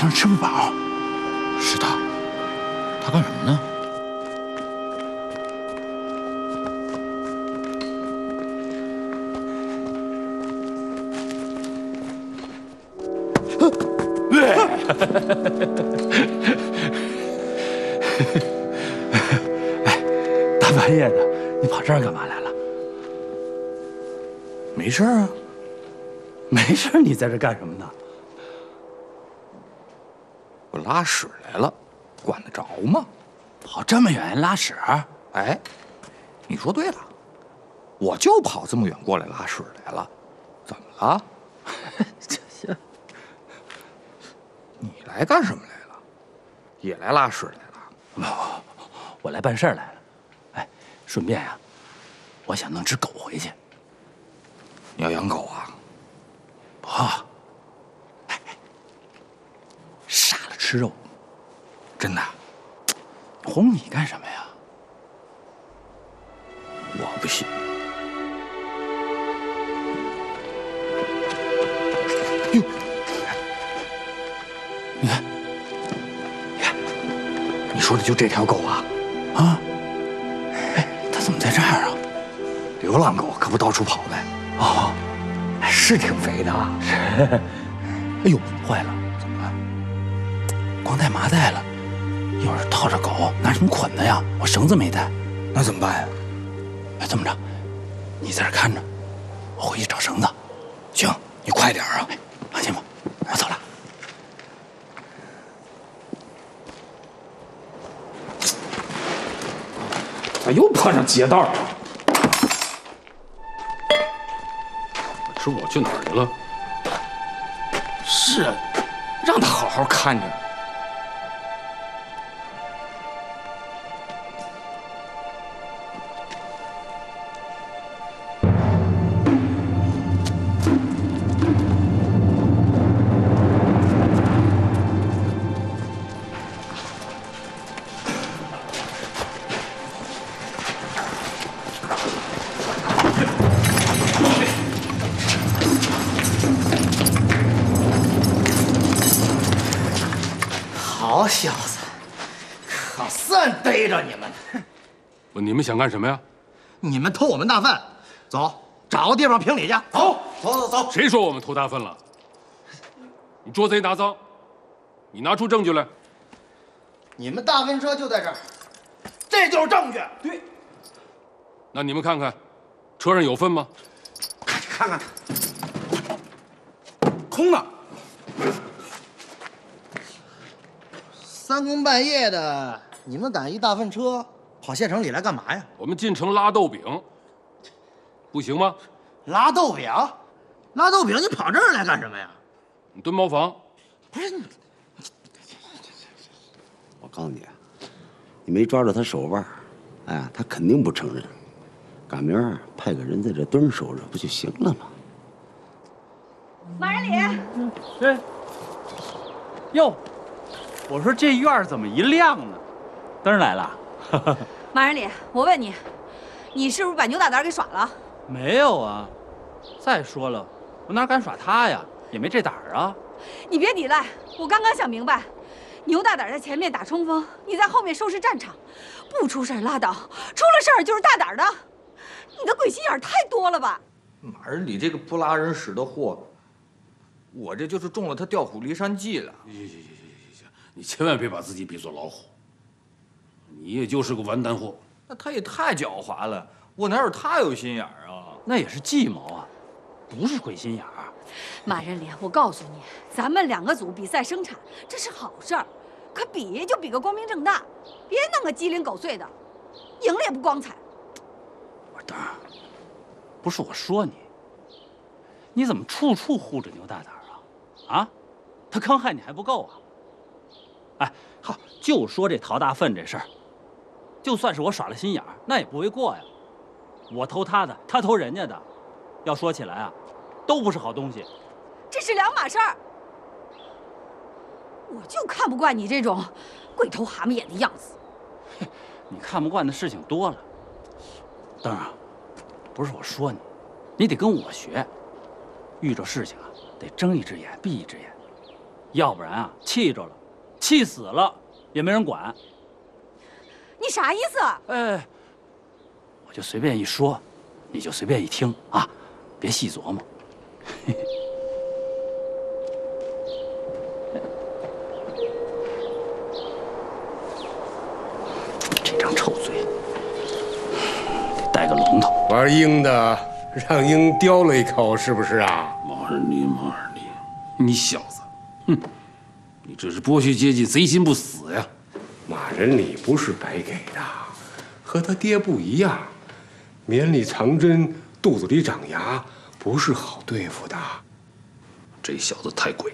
像是吃不饱。 是他，他干什么呢？ 哎，大半夜的，你跑这儿干嘛来了？ 没事啊， 没事，你在这干什么呢？ 我拉屎来了，管得着吗？ 跑这么远拉屎？ 哎，你说对了，我就跑这么远过来拉屎来了，怎么了？ 这行， 你来干什么来了？也来拉屎来了？ 我来办事儿来了。哎，顺便呀，我想弄只狗回去。 你要养狗啊？ 不，杀了吃肉。 真的？ 哄你干什么呀？ 我不信。哟， 你看， 你说的就这条狗啊？ 啊？哎，它怎么在这儿啊？ 流浪狗可不到处跑呗。 哦， 是挺肥的啊。 哎呦，坏了，怎么了？光带麻袋了，要是套着狗，拿什么捆的呀？我绳子没带。 那怎么办呀？ 哎，这么着，你在这看着，我回去找绳子。 行，你快点啊！ 放心吧，我走了。 咋又碰上劫道了？ 这我去哪儿去了？ 是啊，让他好好看着。 好小子，可算逮着你们了！ 你们想干什么呀？ 你们偷我们大粪，走，找个地方评理去。走。 谁说我们偷大粪了？你捉贼拿赃，你拿出证据来。 你们大粪车就在这儿，这就是证据。对， 那你们看看，车上有粪吗？ 看看， 空的。 三更半夜的，你们赶一大粪车跑县城里来干嘛呀？ 我们进城拉豆饼，不行吗？ 拉豆饼，拉豆饼，你跑这儿来干什么呀？ 你蹲茅房。 不是你， 我告诉你啊，你没抓住他手腕，哎呀，他肯定不承认。赶明儿派个人在这蹲守着，不就行了吗？ 马仁礼， 哎，哟，我说这院儿怎么一亮呢？灯来了。 马仁礼，我问你，你是不是把牛大胆给耍了？ 没有啊。再说了，我哪敢耍他呀？也没这胆儿啊。 你别抵赖，我刚刚想明白，牛大胆在前面打冲锋，你在后面收拾战场，不出事儿拉倒，出了事儿就是大胆的。你的鬼心眼太多了吧？ 马仁礼这个不拉人屎的货，我这就是中了他调虎离山计了。 行，你千万别把自己比作老虎，你也就是个完蛋货。 那他也太狡猾了，我哪有他有心眼儿啊？ 那也是计谋啊，不是鬼心眼儿。 马仁礼，我告诉你，咱们2个组比赛生产，这是好事儿，可比就比个光明正大，别弄个鸡零狗碎的，赢了也不光彩。 我说灯儿，不是我说你，你怎么处处护着牛大胆啊？啊，他坑害你还不够啊？哎，好，就说这淘大粪这事儿，就算是我耍了心眼儿，那也不为过呀。我偷他的，他偷人家的，要说起来啊，都不是好东西。 这是2码事儿。我就看不惯你这种鬼头蛤蟆眼的样子。 你看不惯的事情多了。灯儿啊，不是我说你，你得跟我学，遇着事情啊得睁一只眼闭一只眼。 要不然啊，气着了，气死了也没人管。 你啥意思啊？ 哎，我就随便一说，你就随便一听啊，别细琢磨。这张臭嘴，得带个龙头。 玩鹰的让鹰叼了一口，是不是啊？ 马尔尼，你小子，哼，你这是剥削阶级，贼心不死呀！ 马仁礼不是白给的，和他爹不一样，绵里藏针，肚子里长牙，不是好对付的。 这小子太贵，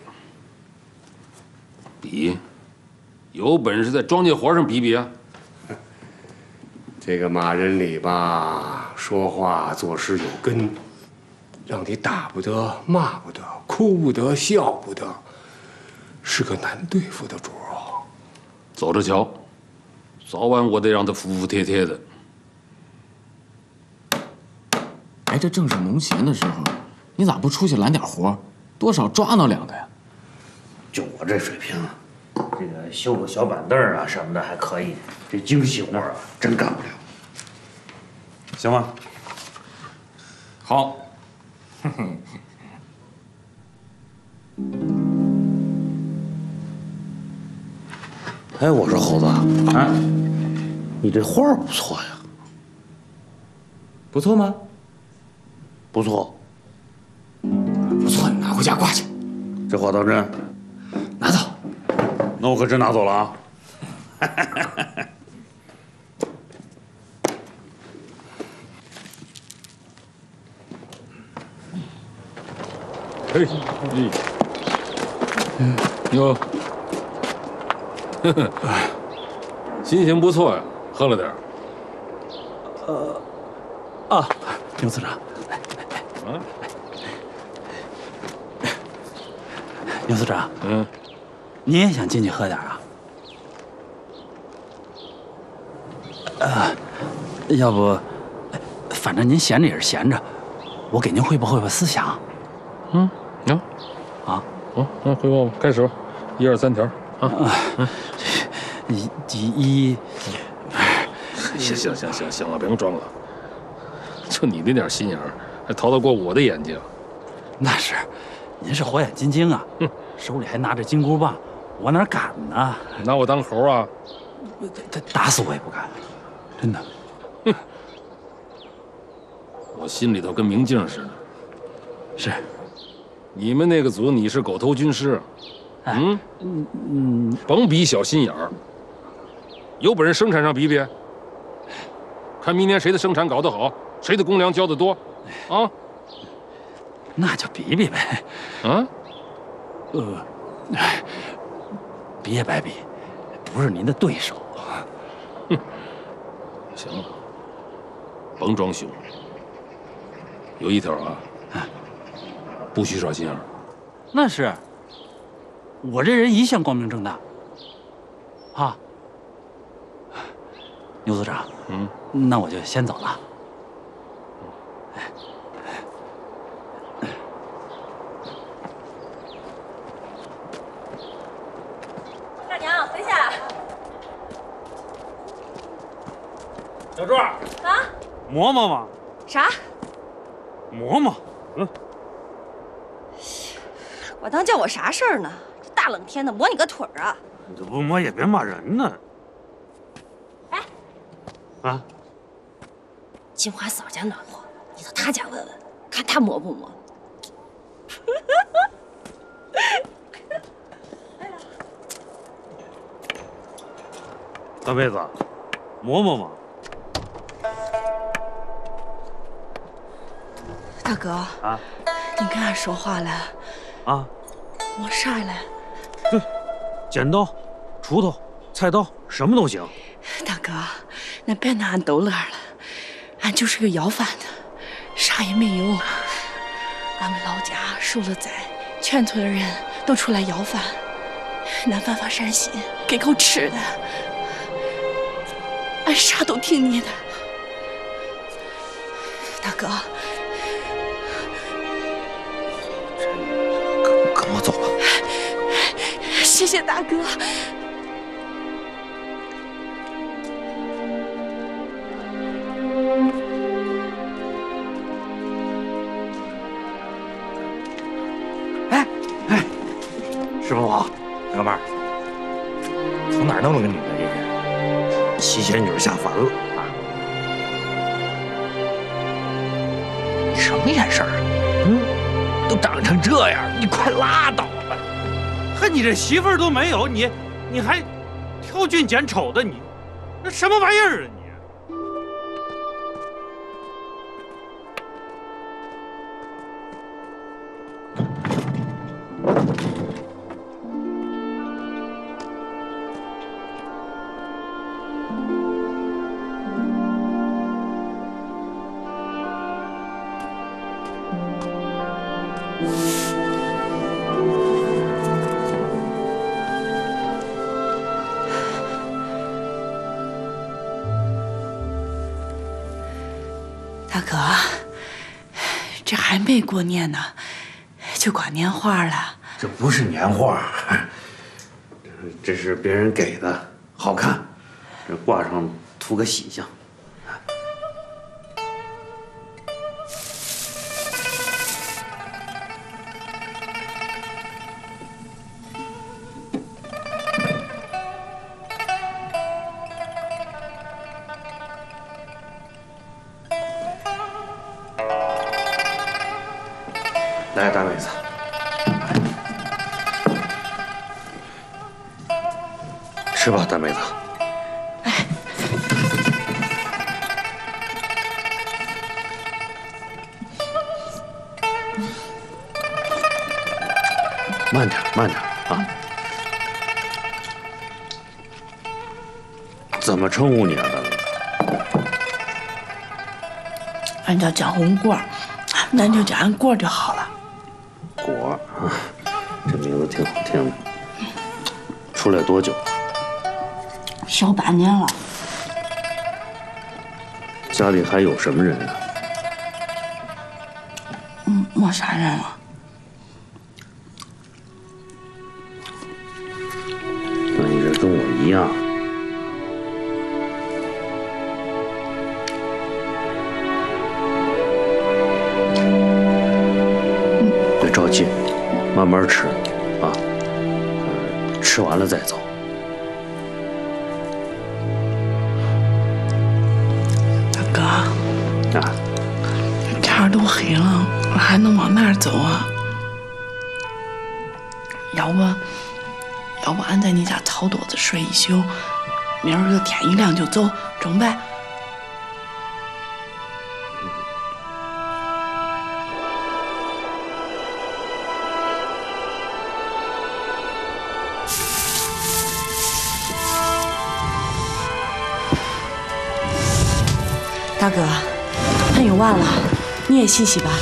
比，有本事在庄稼活上比比啊！ 这个马仁礼吧，说话做事有根，让你打不得，骂不得，哭不得，笑不得，是个难对付的主儿。 走着瞧，早晚我得让他服服帖帖的。 哎，这正是农闲的时候，你咋不出去揽点活，多少抓挠两个呀？ 就我这水平，这个修个小板凳啊什么的还可以，这精细活啊真干不了。行吗？ 好。 哎，我说猴子啊，你这画不错呀。 不错吗？ 不错。 不错，你拿回家挂去。 这画刀针拿走。 那我可真拿走了啊。 嘿，哟，心情不错呀，喝了点。 牛司长，牛司长，你也想进去喝点啊？要不，反正您闲着也是闲着，我给您汇报汇报思想。 那汇报吧，开始，1、2、3条啊。 一， 行了，别装了。就你那点心眼儿，还逃得过我的眼睛？ 那是，您是火眼金睛啊，手里还拿着金箍棒，我哪敢呢？ 拿我当猴啊？ 他打死我也不敢，真的。 我心里头跟明镜似的。 是。 你们那个组，你是狗头军师，甭比小心眼儿，有本事生产上比比，看明年谁的生产搞得好，谁的公粮交得多，啊？ 那就比比呗。比也白比，不是您的对手。 行了，甭装凶。有一条啊。不许耍心眼儿。 那是，我这人一向光明正大。啊，牛组长，那我就先走了。 大娘，回下。 小柱啊，磨磨嘛。 啥？ 磨磨。 我当叫我啥事儿呢？这大冷天的磨你个腿儿啊！ 你这不磨也别骂人呢。 哎， 啊， 金花嫂家暖和，你到她家问问，看她磨不磨。 大妹子，磨磨嘛。 大哥啊，你跟俺说话了啊？ 磨啥了？ 剪刀、锄头、菜刀，什么都行。 大哥，那别拿俺逗乐了，俺就是个要饭的，啥也没有。俺们老家受了灾，全村的人都出来要饭，俺奋发善心，给口吃的，俺啥都听你的。大哥， 跟我走吧。 谢大哥。 师傅好，哥们儿，从哪儿弄了个女的？这是七仙女下凡了啊！你什么眼神啊？都长成这样，你快拉倒吧！ 和你这媳妇儿都没有，你还挑俊拣丑的，你这什么玩意儿啊你？ 大哥，这还没过年呢，就挂年画了。 这不是年画，这是别人给的，好看，这挂上图个喜庆。来，大妹子，吃吧，大妹子。慢点，慢点啊！怎么称呼你啊，大妹子？ 俺叫江红果，咱就叫俺果就好了。 果啊，这名字挺好听的。出来多久了？ 小半年了。 家里还有什么人啊？ 没啥人了。 那你这跟我一样。别着急，慢慢吃啊。吃完了再走。 大哥， 啊， 天都黑了，我还能往哪儿走啊？要不俺在你家草垛子睡一宿，明儿个天一亮就走，中呗？大哥，俺有碗了，你也洗洗吧。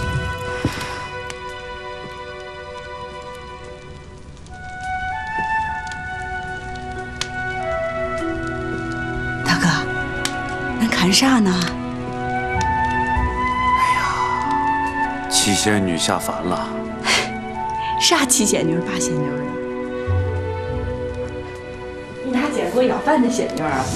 大哥，俺看啥呢？ 七仙女下凡了。 啥七仙女八仙女的？你哪见过要饭的仙女啊？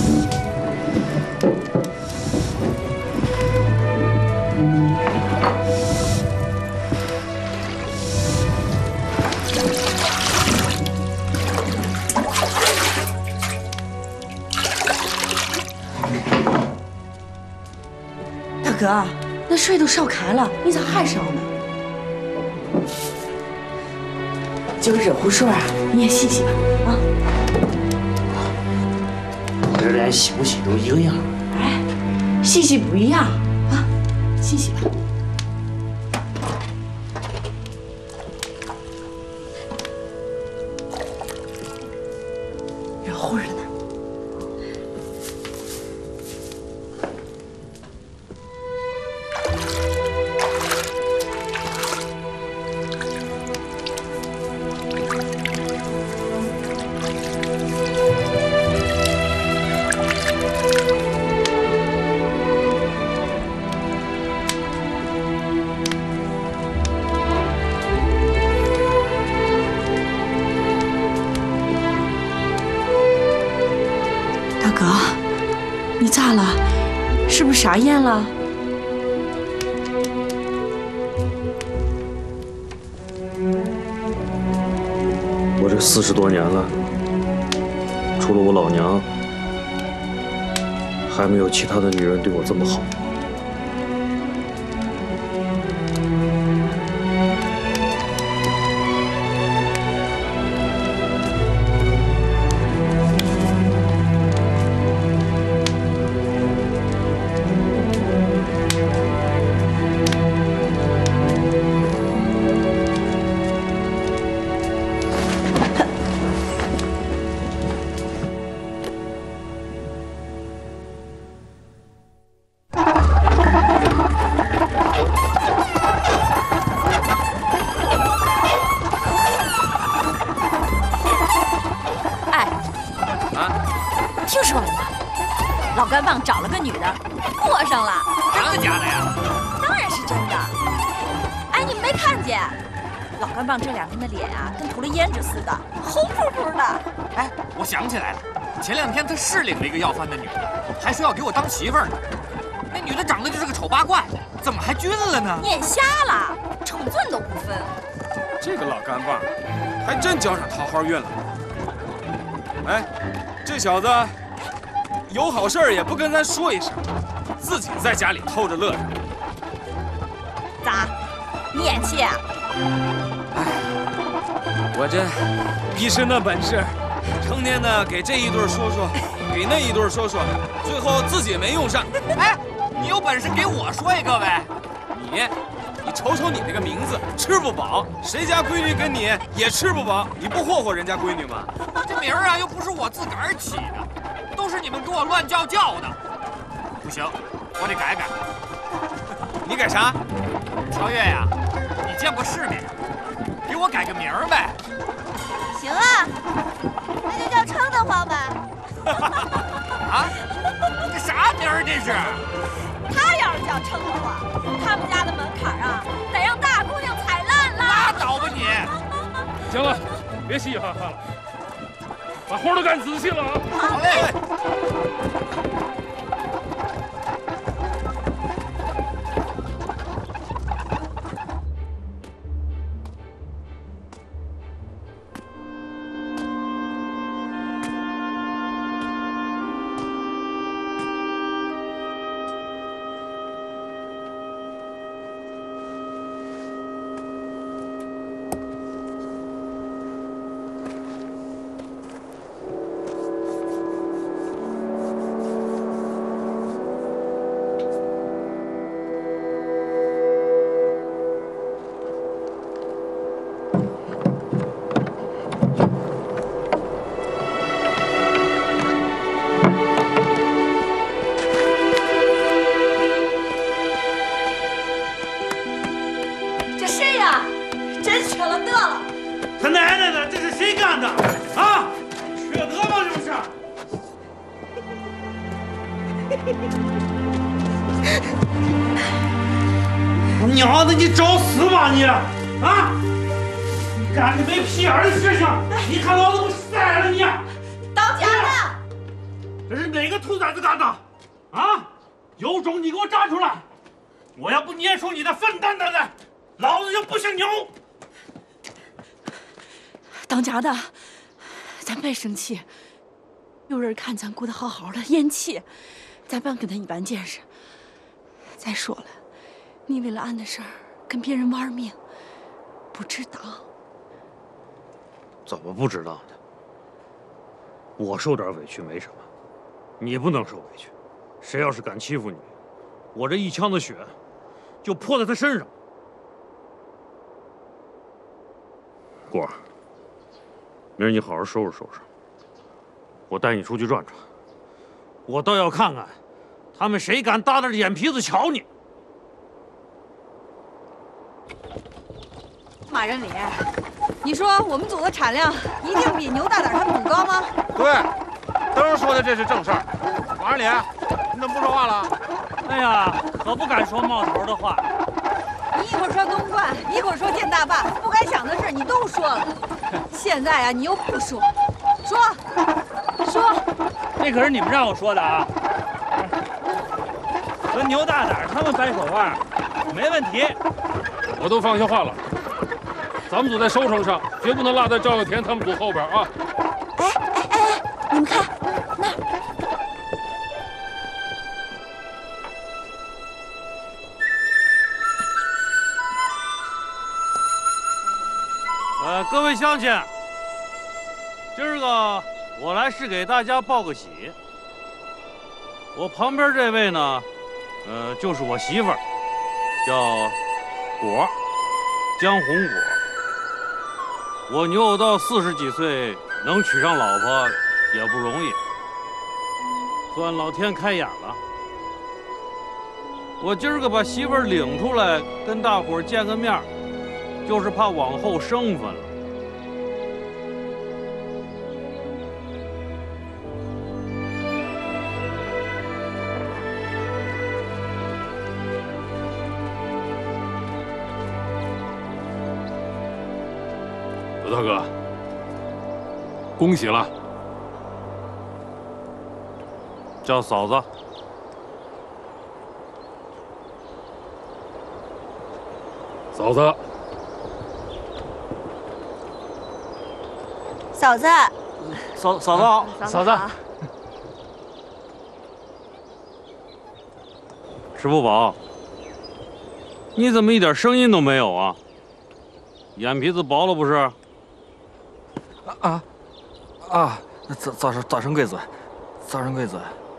大哥，那水都烧开了，你咋还烧呢？就热乎水啊，你也洗洗吧，啊！ 我这连洗不洗都一个样。 哎，洗洗不一样啊，洗洗吧。热乎着呢。 了？是不是傻眼了？ 我这40多年了，除了我老娘，还没有其他的女人对我这么好。 听说了吗？老干棒找了个女的，过上了。 真的假的呀？ 当然是真的。哎，你们没看见？老干棒这2天的脸啊，跟涂了胭脂似的，红扑扑的。 哎，我想起来了，前2天他是领了一个要饭的女的，还说要给我当媳妇儿呢。那女的长得就是个丑八怪，怎么还晕了呢？ 眼瞎了，尺寸都不分。 这个老干棒，还真交上桃花运了。哎，这小子有好事儿也不跟咱说一声，自己在家里偷着乐着。 咋？你演戏啊？ 哎，我这一身的本事，成天的给这一对说说，给那一对说说，最后自己没用上。 哎，你有本事给我说一个呗？ 你瞅瞅你那个名字，吃不饱，谁家闺女跟你也吃不饱，你不霍霍人家闺女吗？ 这名儿啊，又不是我自个儿起的，都是你们给我乱叫的。不行，我得改改。 你改啥？ 乔越呀，你见过世面，给我改个名儿呗。 行啊，那就叫称得慌吧。 啊？这啥名儿这是？ 他要是叫称得慌，他们家的门槛啊，得让大姑娘踩烂了。 拉倒吧你！ 行了，别稀里哈哈了，把活都干仔细了啊！ 好嘞。 娘的，你找死吧你！啊！你干这没屁眼的事情，你看老子不宰了你！ 当家的， 这是哪个兔崽子干的？啊！有种你给我站出来！我要不捏出你的粪蛋蛋来，老子就不姓牛！ 当家的，咱别生气，有人看咱过得好好的，咽气，咱别跟他一般见识。再说了，你为了俺的事儿跟别人玩命，不值当。 怎么不值当的？我受点委屈没什么，你不能受委屈。谁要是敢欺负你，我这一腔的血就泼在他身上。果儿，明儿你好好收拾收拾，我带你出去转转。我倒要看看，他们谁敢大着眼皮子瞧你。 马人礼，你说我们组的产量一定比牛大胆他们组高吗？ 对，灯儿说的这是正事儿。马人礼，你怎么不说话了？ 哎呀，可不敢说冒头的话。 你一会儿说东莞，一会儿说建大坝，不该想的事你都说了。现在啊，你又不说，说， 那可是你们让我说的啊。 和牛大胆他们掰手腕，没问题。 我都放下话了，咱们组在收成上，绝不能落在赵有田他们组后边啊！ 你们看那儿。 各位乡亲，今儿个我来是给大家报个喜。我旁边这位呢，就是我媳妇儿，叫果，江红果。我牛到40几岁能娶上老婆也不容易，算老天开眼了。我今儿个把媳妇儿领出来跟大伙儿见个面，就是怕往后生分了。 刘大哥，恭喜了！ 叫嫂子。 嫂子， 嫂子， 嫂子好， 嫂子。 石不宝，你怎么一点声音都没有啊？眼皮子薄了不是？ 早生贵子，早生贵子。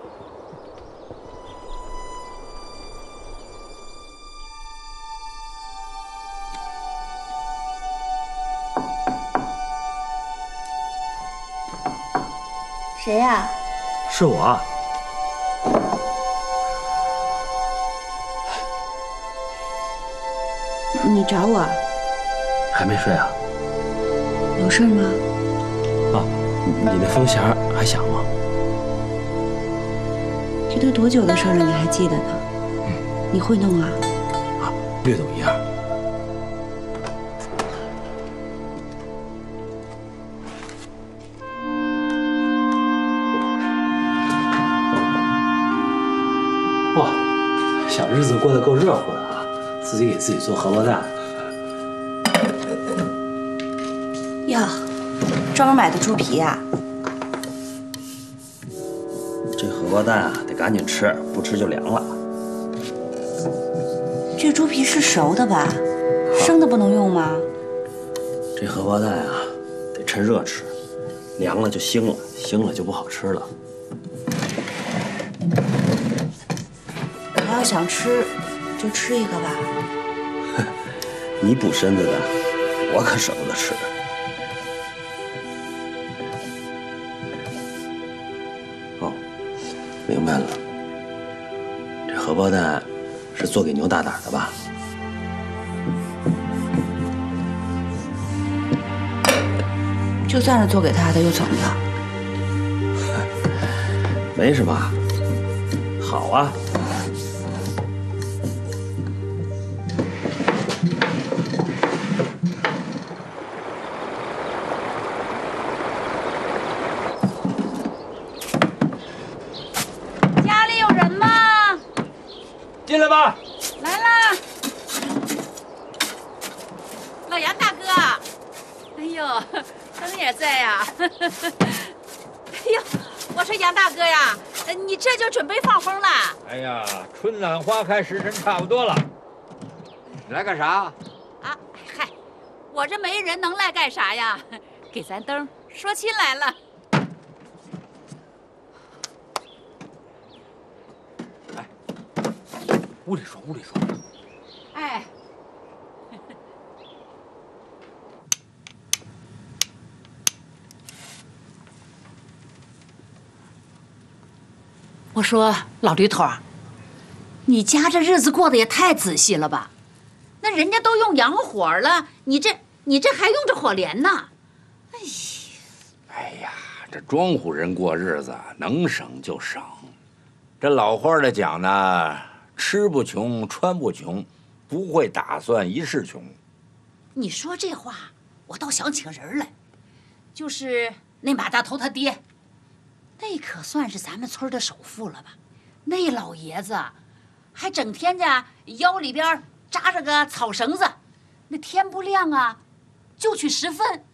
谁呀？ 是我。 你找我？ 还没睡啊？ 有事吗？ 你那风匣还响吗？ 这都多久的事了，你还记得呢？你会弄啊？ 略懂一二。 哇，小日子过得够热乎的啊！自己给自己做荷包蛋。 哟，专门买的猪皮呀？ 这荷包蛋啊，得赶紧吃，不吃就凉了。 这猪皮是熟的吧？生的不能用吗？ 这荷包蛋啊，得趁热吃，凉了就腥了，腥了就不好吃了。 你要想吃，就吃一个吧。 你补身子的，我可舍不得吃。哦，明白了，这荷包蛋是做给牛大胆的吧？ 就算是做给他的，又怎么样？ 没什么，好啊。 家里有人吗？ 进来吧。 来啦，老杨大哥。哎呦，灯也在呀。哎呦，我说杨大哥呀，你这就准备放风了？ 哎呀，春暖花开，时辰差不多了。你来干啥？ 啊，嗨，我这媒人能来干啥呀？给咱灯说亲来了。 屋里说，屋里说。 哎，我说老驴头，你家这日子过得也太仔细了吧？那人家都用洋火了，你这还用着火镰呢？ 哎呀，这庄户人过日子能省就省。这老话的讲呢，吃不穷，穿不穷，不会打算一世穷。 你说这话，我倒想起个人来，就是那马大头他爹，那可算是咱们村的首富了吧？那老爷子还整天家腰里边扎着个草绳子，那天不亮啊，就去拾粪。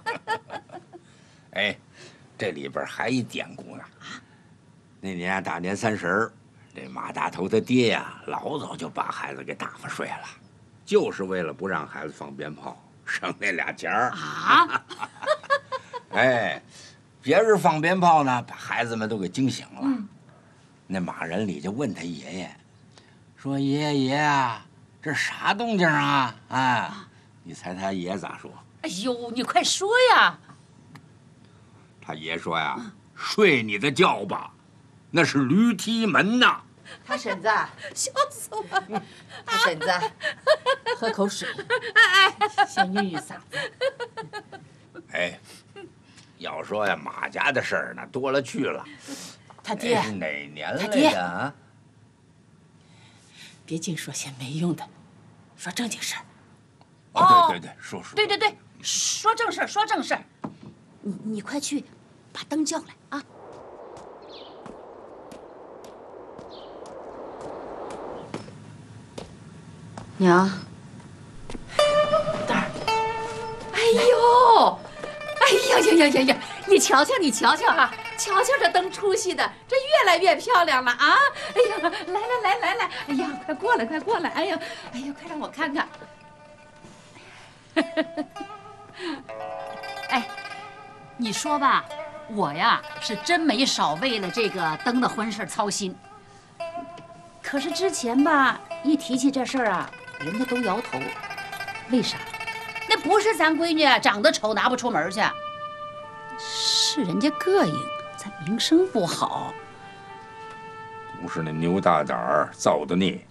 哎，这里边还一典故呢。那年大年30，这马大头他爹呀，老早就把孩子给打发睡了，就是为了不让孩子放鞭炮，省那俩钱儿啊。 哎，别人放鞭炮呢，把孩子们都给惊醒了。那马仁礼就问他爷爷，说：“爷爷啊，这啥动静啊？”啊，你猜他爷咋说？ 哎呦，你快说呀！ 他爷说呀：“睡你的觉吧，那是驴踢门呐。” 他婶子， 笑死我了！ 他婶子，喝口水，先润润嗓子。 哎，要说呀，马家的事儿呢多了去了。 他爹是哪年来他爹的啊？ 别净说些没用的，说正经事儿。 哦，对对对，说。 对对对，说正事儿，说正事儿。你快去把灯叫来啊！ 娘， 蛋儿，哎呦，哎呀！你瞧瞧，你瞧瞧哈，瞧瞧这灯出息的，这越来越漂亮了啊！哎呀，来，哎呀，快过来，哎呀，快让我看看。哎，你说吧，我呀是真没少为了这个灯的婚事操心。可是之前吧，一提起这事儿啊，人家都摇头。为啥？那不是咱闺女长得丑拿不出门去，是人家膈应，咱名声不好。 不是那牛大胆儿造的孽。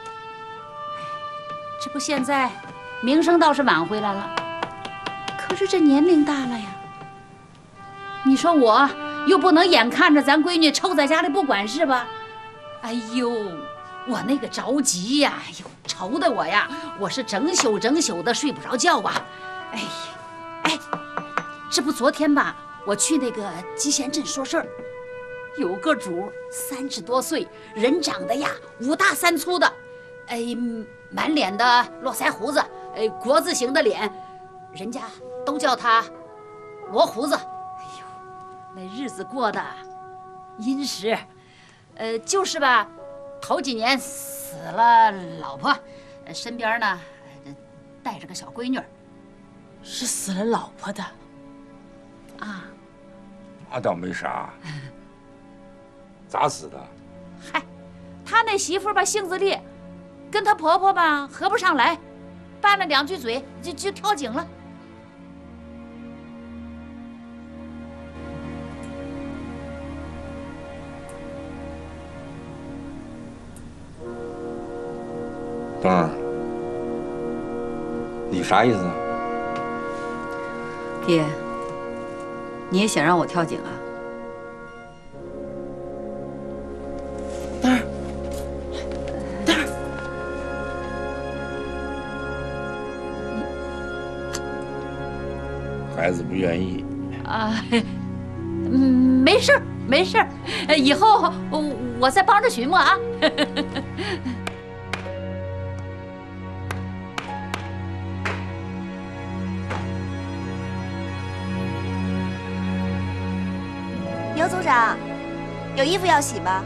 这不现在名声倒是挽回来了，可是这年龄大了呀。你说我又不能眼看着咱闺女臭在家里不管事吧？哎呦，我那个着急呀，哎呦，愁的我呀，我是整宿的睡不着觉啊。哎，这不昨天吧，我去那个集贤镇说事儿，有个主30多岁，人长得呀5大3粗的，哎，满脸的络腮胡子，哎，国字形的脸，人家都叫他罗胡子。哎呦，那日子过得殷实，就是吧，头几年死了老婆，身边呢带着个小闺女。 是死了老婆的啊？ 那倒没啥。咋死的？ 嗨，他那媳妇吧性子烈，跟他婆婆吧合不上来，拌了2句嘴就跳井了。 灯儿，你啥意思啊？ 爹，你也想让我跳井啊？ 蛋儿， 孩子不愿意啊，没事儿，以后我再帮着寻摸啊。 牛组长，有衣服要洗吗？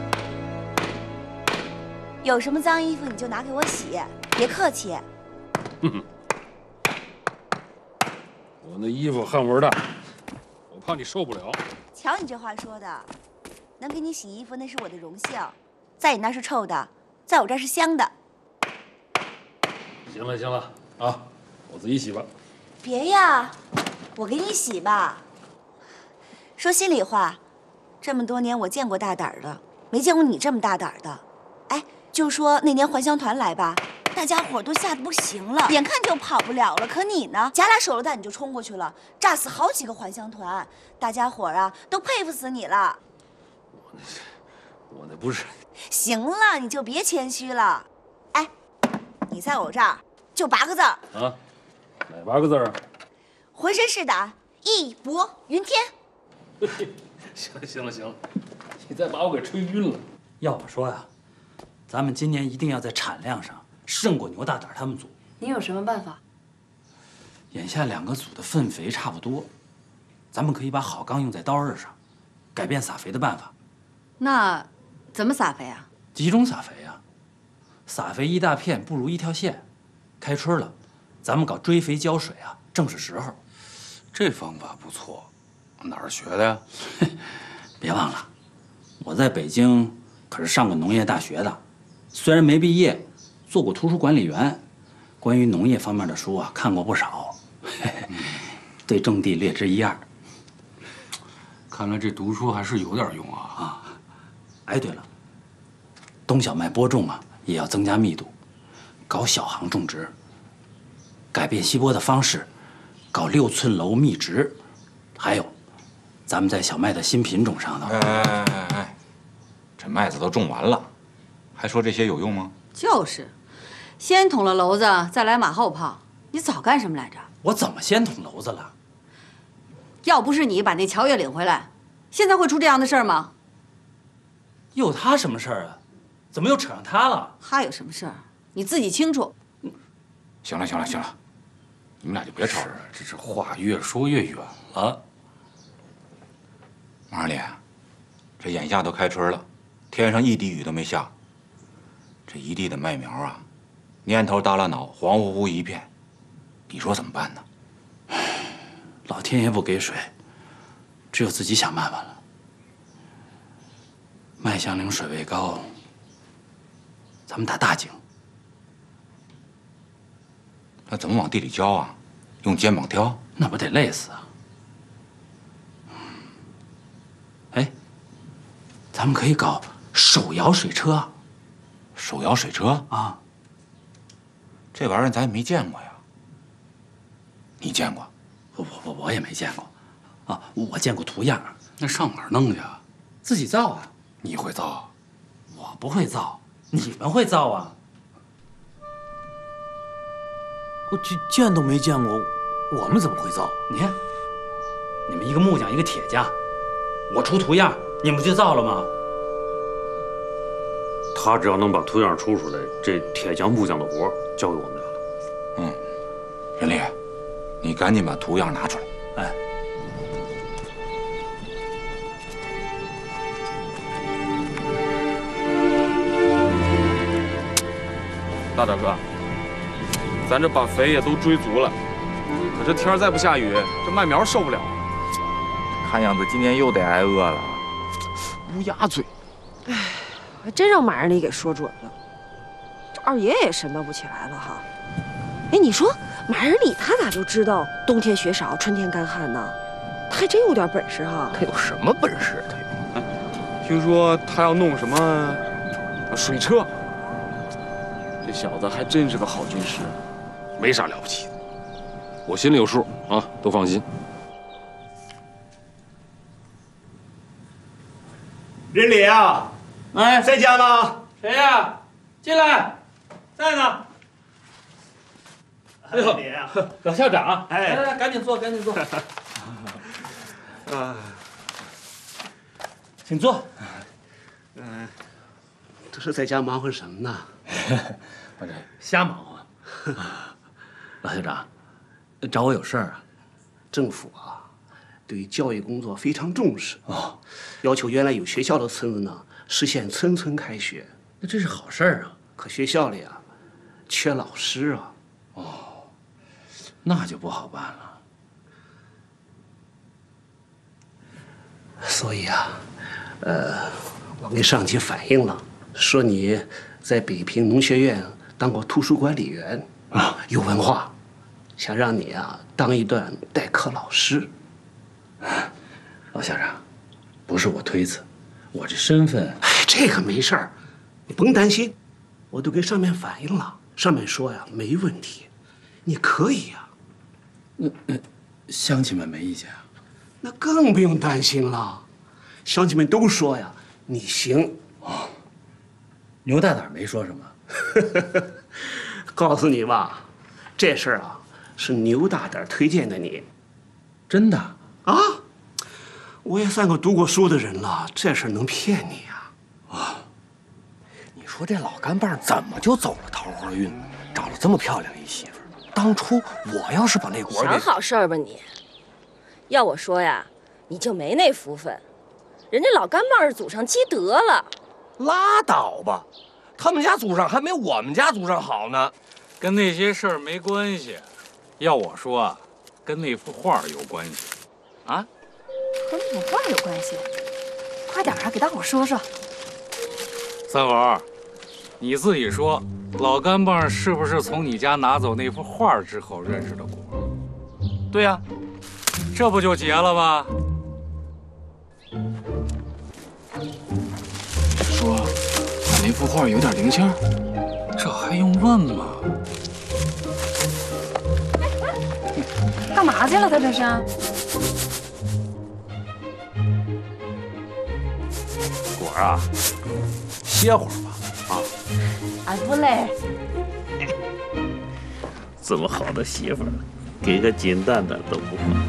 有什么脏衣服你就拿给我洗，别客气。 我那衣服汗味大，我怕你受不了。 瞧你这话说的，能给你洗衣服那是我的荣幸，在你那是臭的，在我这是香的。 行了啊，我自己洗吧。 别呀，我给你洗吧。说心里话。这么多年，我见过大胆的，没见过你这么大胆的。哎，就说那年还乡团来吧，大家伙都吓得不行了，眼看就跑不了了。可你呢，夹俩手榴弹你就冲过去了，炸死好几个还乡团，大家伙啊都佩服死你了。 我那不是。 行了，你就别谦虚了。哎，你在我这儿就8个字儿啊？哪8个字啊？ 浑身是胆，义薄云天。 行了，你再把我给吹晕了。 要我说呀， 咱们今年一定要在产量上胜过牛大胆他们组。 你有什么办法？ 眼下2个组的粪肥差不多，咱们可以把好钢用在刀刃上，改变撒肥的办法。 那怎么撒肥啊？ 集中撒肥啊，撒肥一大片不如一条线。开春了，咱们搞追肥浇水啊，正是时候。 这方法不错，哪儿学的呀？ 别忘了，我在北京可是上过农业大学的，虽然没毕业，做过图书管理员，关于农业方面的书啊看过不少，对种地略知一二。 看来这读书还是有点用啊！ 哎，对了，冬小麦播种啊也要增加密度，搞小行种植，改变吸播的方式，搞6寸楼密植，还有，咱们在小麦的新品种上头。 哎，这麦子都种完了，还说这些有用吗？ 就是，先捅了篓子，再来马后炮。你早干什么来着？ 我怎么先捅篓子了？ 要不是你把那乔月领回来，现在会出这样的事儿吗？ 有他什么事儿啊？怎么又扯上他了？ 他有什么事儿？你自己清楚。 行了，你们俩就别吵了。 这话越说越远了。 马二脸，这眼下都开春了，天上一滴雨都没下，这一地的麦苗啊，蔫头耷拉脑，黄乎乎一片，你说怎么办呢？ 老天爷不给水，只有自己想办法了。麦香岭水位高，咱们打大井。 那怎么往地里浇啊？用肩膀挑？ 那不得累死啊！哎，咱们可以搞手摇水车。 手摇水车啊？ 这玩意儿咱也没见过呀。你见过？ 我也没见过，啊，我见过图样。 那上哪儿弄去啊？ 自己造啊。 你会造？ 我不会造，你们会造啊。 我见都没见过，我们怎么会造？ 你看，你们一个木匠，一个铁匠，我出图样，你们不就造了吗？ 他只要能把图样出来，这铁匠木匠的活交给我们俩了。 嗯，任烈，你赶紧把图样拿出来。 哎。 大点哥，咱这把肥也都追足了，可这天再不下雨，这麦苗受不了。 看样子今年又得挨饿了。 乌鸦嘴！ 哎，还真让马人里给说准了。这二爷也神叨不起来了哈。哎，你说马人里他咋就知道冬天雪少，春天干旱呢？他还真有点本事哈。 他有什么本事？他有？ 听说他要弄什么水车。这小子还真是个好军师， 没啥了不起的，我心里有数啊，都放心。 任礼啊， 哎， 在家吗？ 谁呀？进来，在呢。哎呦，老校长， 哎， 来，赶紧坐，赶紧坐。请坐。 这是在家忙活什么呢？ 我这瞎忙活。老校长，找我有事儿啊？ 政府啊，对教育工作非常重视哦，要求原来有学校的村子呢，实现村村开学。 那这是好事儿啊。 可学校里啊，缺老师啊。 哦，那就不好办了。 所以啊，我跟上级反映了，说你在北平农学院当过图书管理员啊，有文化，想让你啊当一段代课老师。 老校长，不是我推辞，我这身份…… 哎，这个没事儿，你甭担心，我都跟上面反映了，上面说呀没问题，你可以呀。 那乡亲们没意见啊？ 那更不用担心了，乡亲们都说呀你行。 哦，牛大胆没说什么。 告诉你吧，这事儿啊是牛大胆推荐的你。 真的啊？我也算个读过书的人了，这事儿能骗你呀？ 啊，你说说这老干棒怎么就走了桃花运，找了这么漂亮一媳妇儿？当初我要是把那果想好事儿吧你？要我说呀，你就没那福分。人家老干棒是祖上积德了。 拉倒吧，他们家祖上还没我们家祖上好呢。 跟那些事儿没关系。要我说啊，跟那幅画有关系。啊？ 和那幅画有关系？快点啊，给大伙说说。 三猴，你自己说，老干棒是不是从你家拿走那幅画之后认识的果？对呀，这不就结了吗？ 说那幅画有点灵性， 这还用问吗？ 干嘛去了？他这是？ 果儿啊，歇会儿吧，啊！ 俺不累。 这么好的媳妇儿，给个金蛋蛋都不换。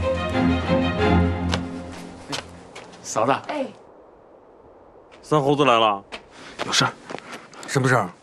嫂子， 哎， 三猴子来了， 有事儿？ 什么事儿？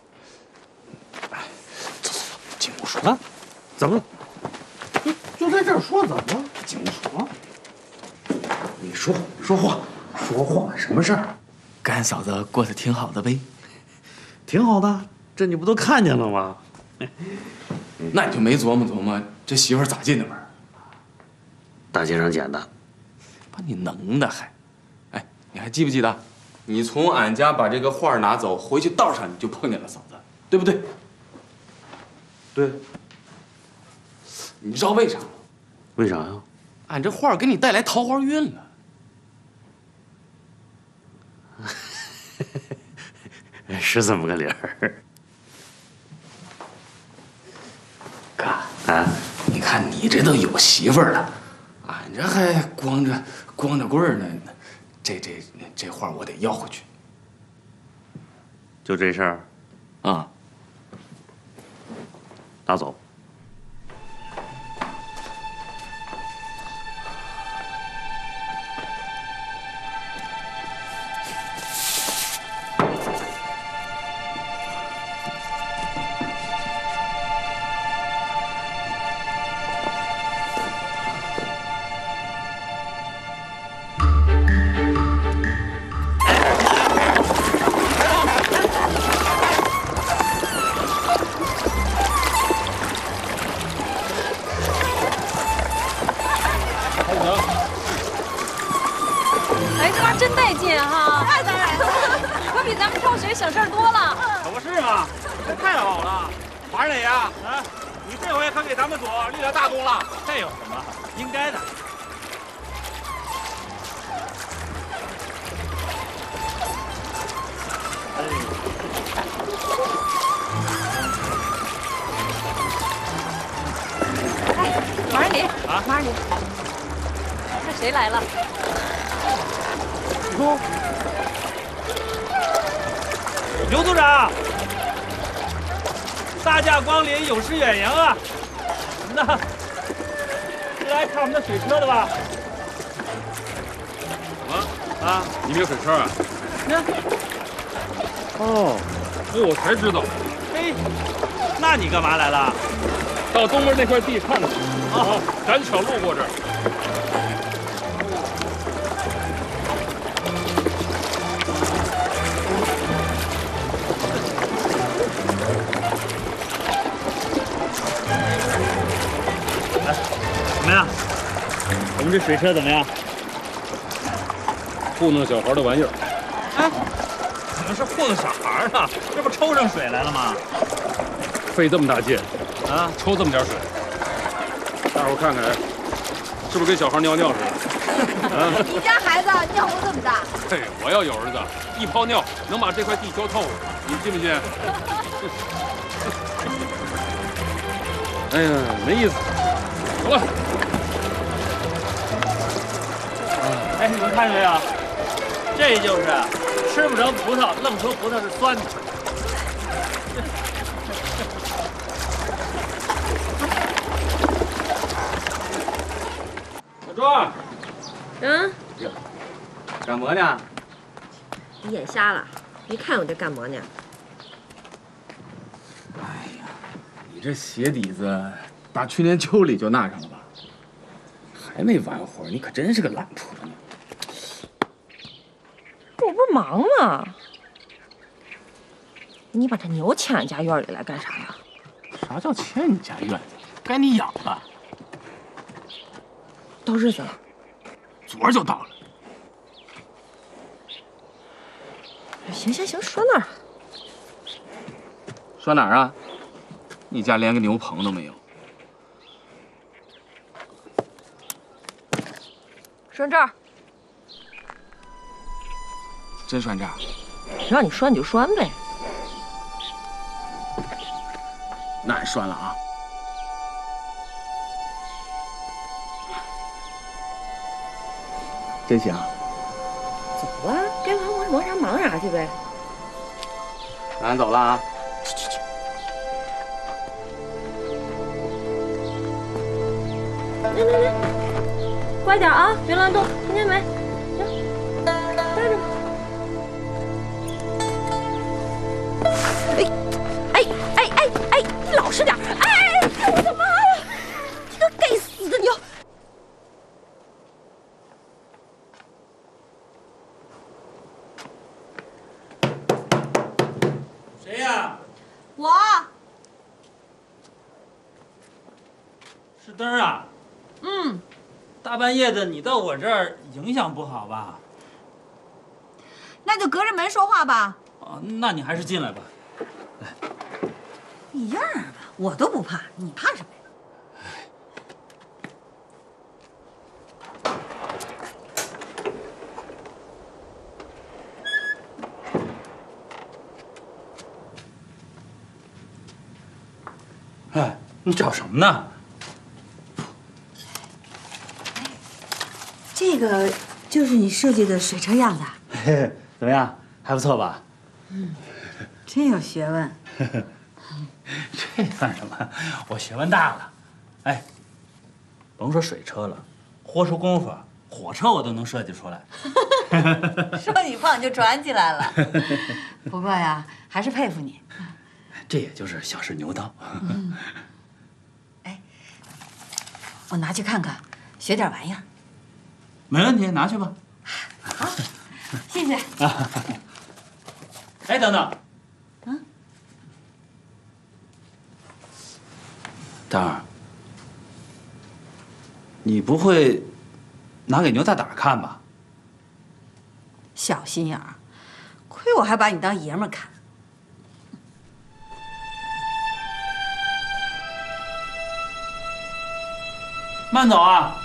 走，进屋说。 啊？怎么了？ 就在这儿说，怎么了？ 进屋说。 你说话，什么事儿？ 跟俺嫂子过得挺好的呗。 挺好的，这你不都看见了吗？ 那你就没琢磨这媳妇儿咋进的门？ 大街上捡的。 把你能的还！哎，你还记不记得，你从俺家把这个画拿走，回去道上你就碰见了嫂子，对不对？ 对。 你知道为啥吗？ 为啥呀？ 俺这画给你带来桃花运了。 是这么个理儿。 哥啊，你看你这都有媳妇儿了，俺这还光着棍儿呢。这画我得要回去。 就这事儿？ 啊。 拿走。 哎，这玩意儿真带劲哈！那当然了，可比咱们跳水省事儿多了。 可不是嘛，这太好了！华磊呀，啊，你这回可给咱们组立了大功了。这有什么？应该的。 哎，马上你，马上你，看谁来了？ 哟，刘组长，大驾光临，有失远迎啊！怎么的？是来看我们的水车的吧？ 怎么啊？你们有水车啊？哦，我才知道。 嘿，那你干嘛来了？ 到东边那块地看看。啊，赶巧路过这儿。 怎么样？我们这水车怎么样？ 糊弄小孩的玩意儿。 哎，怎么是糊弄小孩呢？这不抽上水来了吗？ 费这么大劲啊， 抽这么点水，大伙看看，是不是跟小孩尿尿似的？啊！ 你家孩子尿都这么大？ 嘿，我要有儿子，一泡尿能把这块地浇透了，你信不信？哎呀，没意思。走了。 哎，你们看见没有？这就是吃不成葡萄，愣说葡萄是酸的。 小庄， 嗯， 干嘛呢？ 你眼瞎了？没看我这干嘛呢？ 这鞋底子打去年秋里就纳上了吧？还没完活，你可真是个懒铺子呢。 我不是忙吗？你把这牛牵俺家院里来干啥呀？ 啥叫牵你家院子？该你养了。 到日子了， 昨儿就到了。 行行行，说那儿。 说哪儿啊？你家连个牛棚都没有。 拴这儿。 真拴这儿？ 让你拴你就拴呗。 那俺拴了啊。真行。 走啊，该忙啥忙啥去呗。 那俺走了啊。 去。来，乖点啊，别乱动，听见没？行，待着吧。哎，你老实点！哎，我的妈呀！你个该死的牛！ 谁呀？ 我。 是灯啊。 嗯。 大半夜的，你到我这儿影响不好吧？ 那就隔着门说话吧。 哦，那你还是进来吧。 一样吧，我都不怕，你怕什么呀？哎，你找什么呢？ 这个就是你设计的水车样子。 嘿嘿，怎么样？还不错吧？ 真有学问。 这算什么？我学问大了。哎，甭说水车了，豁出功夫，火车我都能设计出来。 说你胖就传起来了。不过呀，还是佩服你。 这也就是小试牛刀。 哎，我拿去看看，学点玩意儿。 没问题，拿去吧。 好，谢谢。 哎，等等。当儿，你不会拿给牛大胆看吧？ 小心眼儿，亏我还把你当爷们儿看。 慢走啊！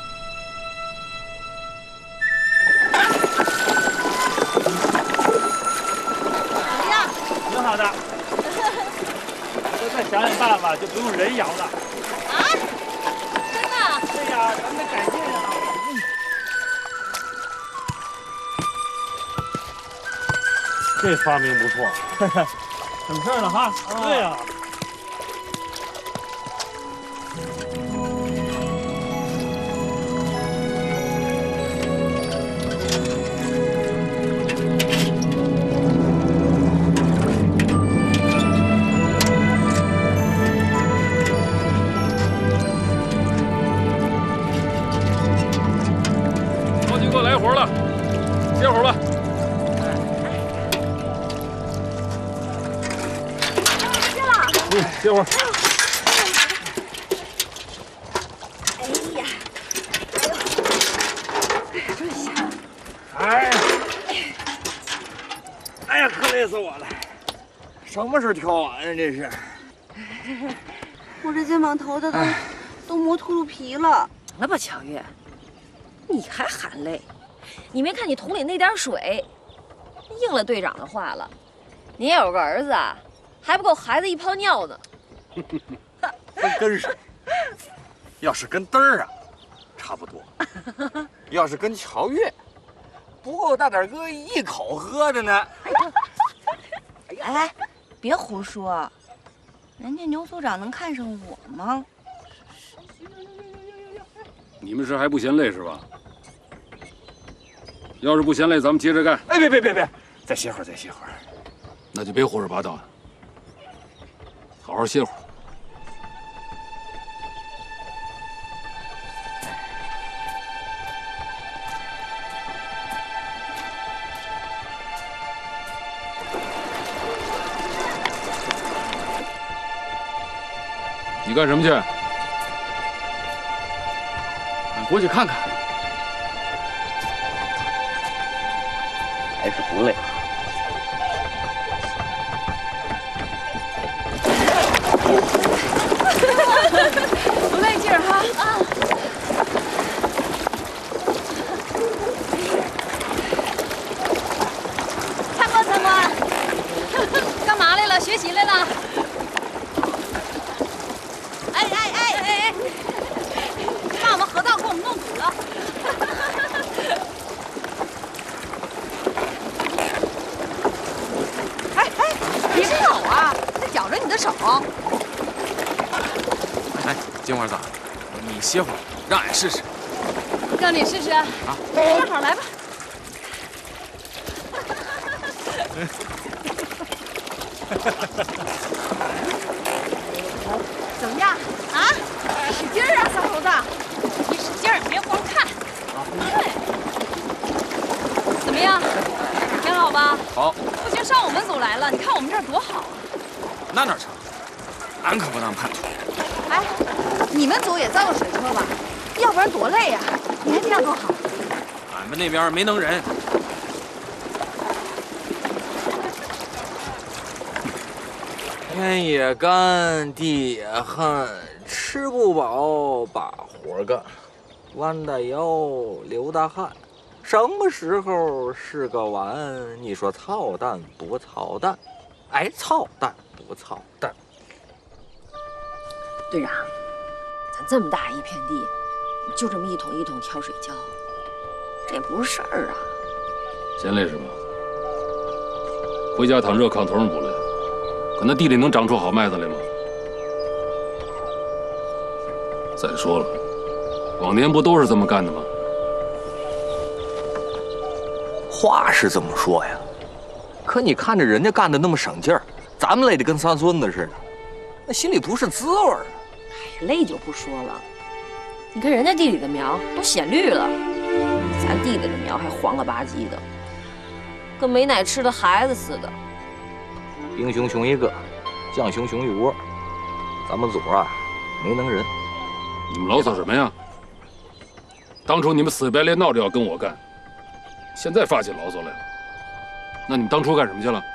怎么样？ 挺好的。再想想办法，就不用人摇了。 啊？真的？ 对呀，咱们得改进啊。这发明不错，省事儿了哈。对呀。 来活了，歇会儿吧。 歇了。 歇会儿。 哎呀，真香！ 哎呀，可累死我了！什么时候挑完啊？这是。 我这肩膀头的都磨秃噜皮了。 行了吧，乔月，你还喊累？你没看你桶里那点水，应了队长的话了。你也有个儿子啊，还不够孩子一泡尿呢。 跟谁？要是跟嘚儿啊，差不多；要是跟乔月，不够大胆哥一口喝的呢。 哎，别胡说，人家牛组长能看上我吗？ 你们是还不嫌累是吧？要是不嫌累，咱们接着干。 哎，别，再歇会儿，再歇会儿。 那就别胡说八道了，好好歇会儿。 你干什么去？ 俺过去看看。 还是不累。 不带劲儿哈啊！ 参观参观，干嘛来了？学习来了？哎哎哎哎哎！把我们河道给我们弄堵了。 哎哎，别跑啊！再绞着你的手。 哎，金花子，你歇会儿，让俺试试。 让你试试啊！正好来吧。 怎么样啊？使劲儿啊，小猴子！ 你使劲儿，别光看。对。怎么样？挺好吧？ 好。 不行，上我们组来了，你看我们这儿多好啊！ 那哪成？俺可不当叛徒。 哎，你们组也造个水车吧，要不然多累呀！你看这样多好。 俺们那边没能人。 天也干，地也旱，吃不饱把活干，弯大腰流大汗，什么时候是个完？你说操蛋不操蛋？哎，操蛋不操蛋？ 队长，咱这么大一片地，就这么一桶一桶挑水浇，这不是事儿啊！ 嫌累是吗？回家躺热炕头上不累，可那地里能长出好麦子来吗？再说了，往年不都是这么干的吗？ 话是这么说呀，可你看着人家干的那么省劲儿，咱们累得跟三孙子似的，那心里不是滋味儿。 哎，累就不说了，你看人家地里的苗都显绿了，咱地里的苗还黄了吧唧的，跟没奶吃的孩子似的。 兵熊熊一个，将熊熊一窝，咱们组啊没能人。 你们牢骚什么呀？当初你们死白赖闹着要跟我干，现在发起牢骚来了，那你们当初干什么去了？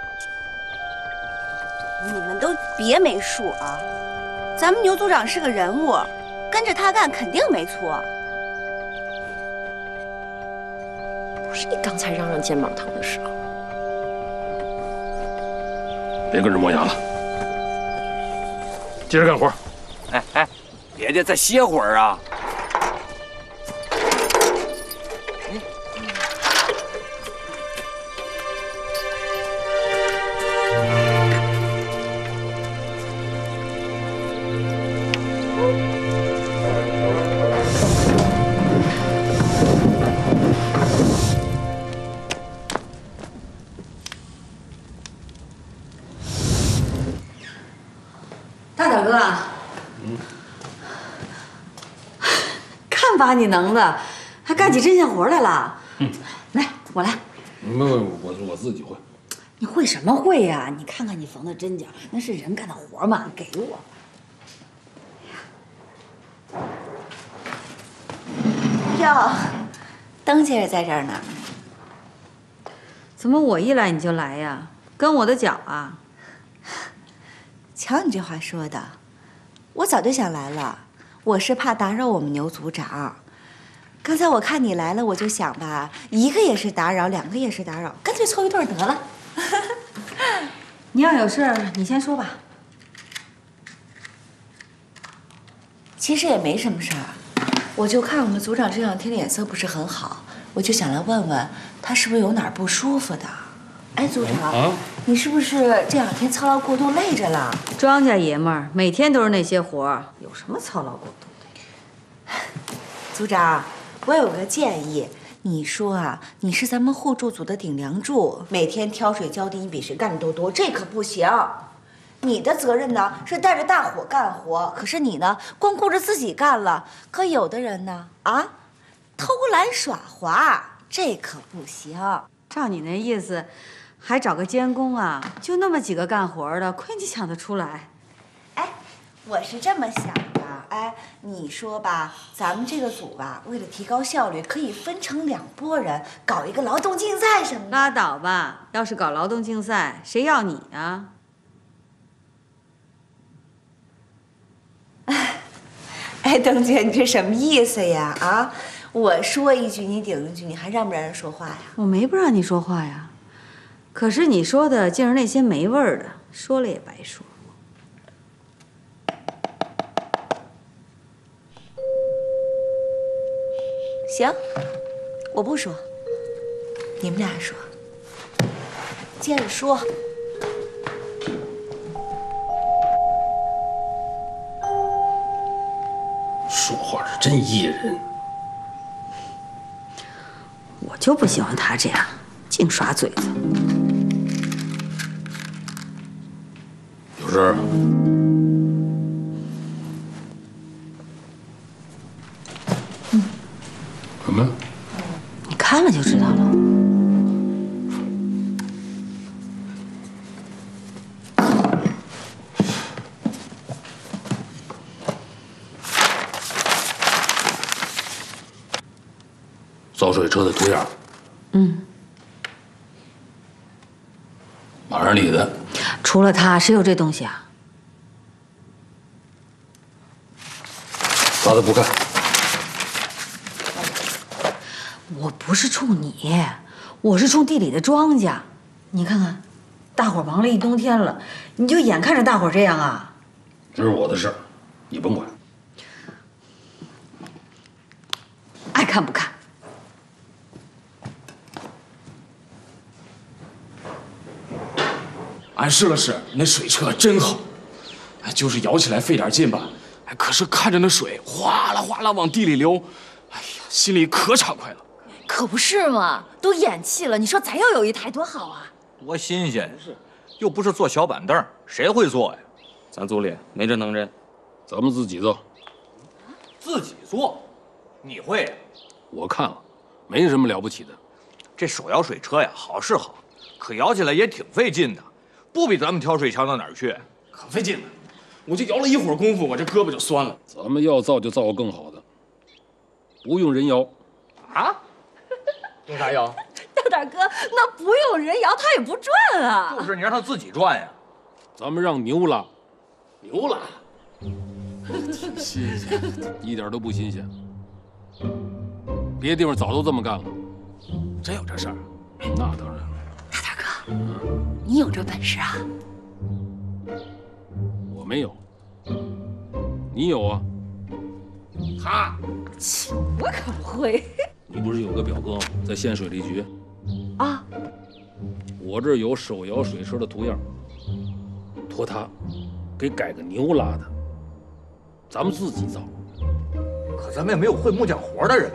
你们都别没数啊！咱们牛组长是个人物，跟着他干肯定没错。 不是你刚才嚷嚷肩膀疼的时候。 别跟人磨牙了，接着干活。 哎哎，别介，再歇会儿啊！ 大胆哥，看把你能的，还干起针线活来了。来，我来。 不，我自己会。 你会什么会呀？你看看你缝的针脚，那是人干的活吗？给我。 哟，灯姐也在这儿呢。 怎么我一来你就来呀？跟我的脚啊？ 瞧你这话说的，我早就想来了，我是怕打扰我们牛组长。刚才我看你来了，我就想吧，一个也是打扰，两个也是打扰，干脆凑一对得了。 你要有事儿，你先说吧。 其实也没什么事儿，我就看我们组长这两天脸色不是很好，我就想来问问他是不是有哪儿不舒服的。哎，组长，你是不是这两天操劳过度累着了？ 庄稼爷们儿每天都是那些活儿，有什么操劳过度的？ 组长，我有个建议，你说啊，你是咱们互助组的顶梁柱，每天挑水浇地，你比谁干的都多，这可不行。你的责任呢是带着大伙干活，可是你呢光顾着自己干了，可有的人呢啊，偷懒耍滑，这可不行。 照你那意思，还找个监工啊？就那么几个干活的，亏你想得出来？ 哎， 我是这么想的，哎，你说吧，咱们这个组吧，为了提高效率，可以分成2拨人，搞一个劳动竞赛什么的。 拉倒吧，要是搞劳动竞赛，谁要你啊？ 哎，邓姐，你这什么意思呀？啊，我说一句你顶一句，你还让不让人说话呀？ 我没不让你说话呀，可是你说的竟是那些没味儿的，说了也白说。 行，我不说，你们俩说，接着说。 说话是真噎人。 我就不喜欢他这样，净耍嘴子。 有事儿？什么？ 你看了就知道了。 造水车的图样。马上里的。 除了他，谁有这东西啊？ 咋的不看？ 我不是冲你，我是冲地里的庄稼。你看看，大伙忙了一冬天了，你就眼看着大伙这样啊？ 这是我的事儿，你甭管。 爱看不看。 俺试了试，那水车真好，哎，就是摇起来费点劲吧。哎，可是看着那水哗啦哗啦往地里流，哎呀，心里可畅快了。 可不是嘛，都咽气了，你说咱要有一台多好啊！ 多新鲜，又不是坐小板凳，谁会坐呀？ 咱组里没这能人， 咱们自己造。 自己做？你会呀？ 我看了，没什么了不起的。 这手摇水车呀，好是好，可摇起来也挺费劲的，不比咱们挑水强到哪儿去？ 可费劲了，我就摇了一会儿功夫，我这胳膊就酸了。 咱们要造就造个更好的，不用人摇。 啊？用啥摇？ 大胆哥，那不用人摇，它也不转啊。 就是你让它自己转呀。 咱们让牛拉。 牛拉？ 挺新鲜，一点都不新鲜。别的地方早都这么干了。 真有这事儿？ 那当然了。 大胆哥，你有这本事啊？ 我没有，你有啊？ 他， 我可不会。 你不是有个表哥吗？在县水利局。 啊。 我这儿有手摇水车的图样，托他给改个牛拉的，咱们自己造。 可咱们也没有会木匠活的人。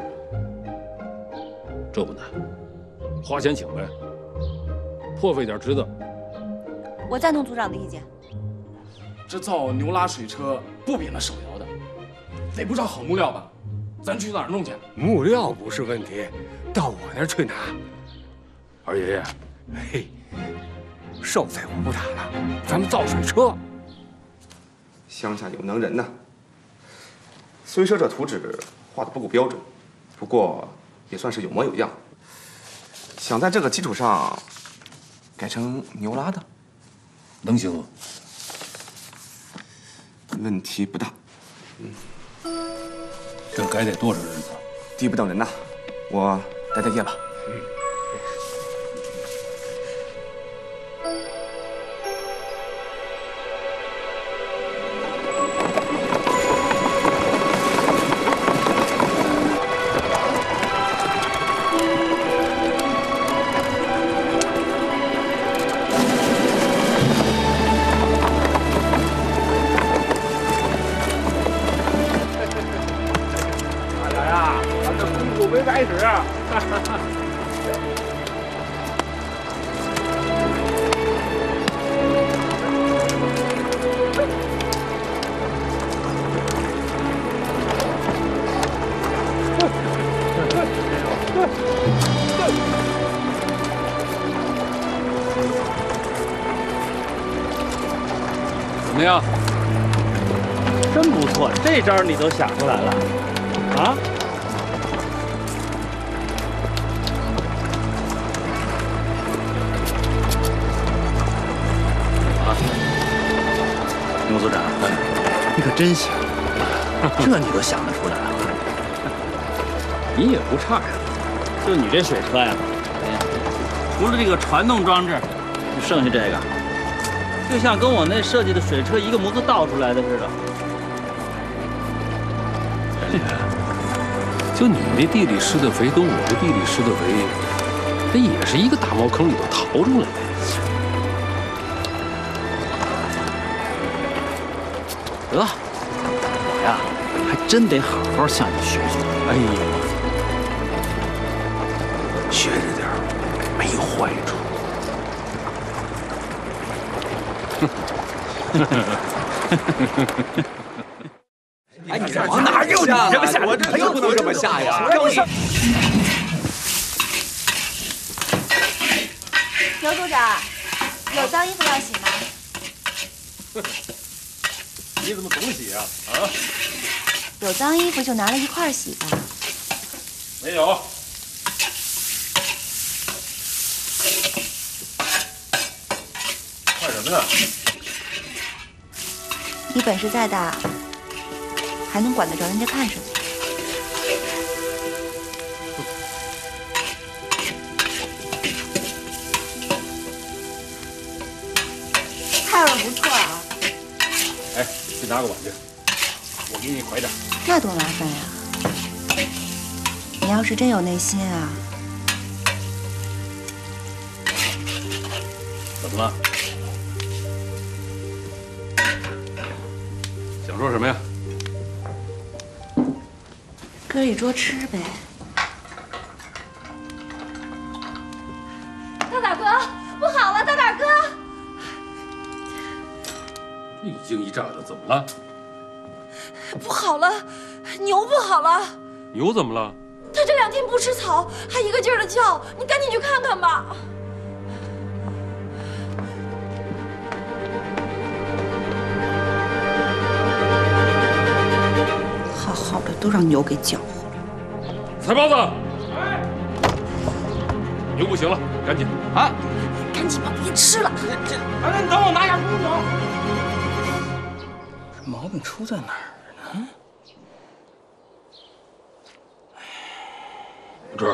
这不难，花钱请呗，破费点值得。 我赞同组长的意见。 这造牛拉水车不比那手摇的，得不少好木料吧？咱去哪儿弄去？ 木料不是问题，到我那儿去拿。 二爷爷， 嘿，寿材我不打了，咱们造水车。 乡下有能人呐。虽说这图纸画的不够标准，不过也算是有模有样。想在这个基础上改成牛拉的， 能行吗？ 问题不大。 这该得多少日子？ 地不等人呐，我待业吧。 开始啊！ 怎么样？ 真不错，这招你都想出来了，啊？牛组长，你可真行，这你都想得出来了。你也不差呀，就你这水车呀，除了这个传动装置，就剩下这个，就像跟我那设计的水车一个模子倒出来的似的。 哎呀，就你那地里施的肥跟我这地里施的肥，那也是一个大茅坑里头淘出来的。 得，我呀还真得好好向你学学。哎呀，学着点儿，没坏处。 哎，你这往哪又你这么下？我这又不能这么下呀！ 刘组长，有脏衣服要洗吗？ 你怎么总洗啊？啊？ 有脏衣服就拿来一块儿洗吧。 没有。干什么呢？ 你本事再大，还能管得着人家看什么？菜味不错啊。 哎，去拿个碗去，我给你㧟点。 那多麻烦呀！你要是真有那心啊， 怎么了？想说什么呀？ 搁一桌吃呗。 大胆哥，不好了，大胆哥！ 一惊一乍的，怎么了？ 不好了，牛不好了！ 牛怎么了？ 它这2天不吃草，还一个劲儿的叫，你赶紧去看看吧。 好好的都让牛给搅和了。 菜包子，牛不行了，赶紧啊！ 赶紧吧，别吃了。 你等我拿点红酒。这毛病出在哪儿呢？ 小春，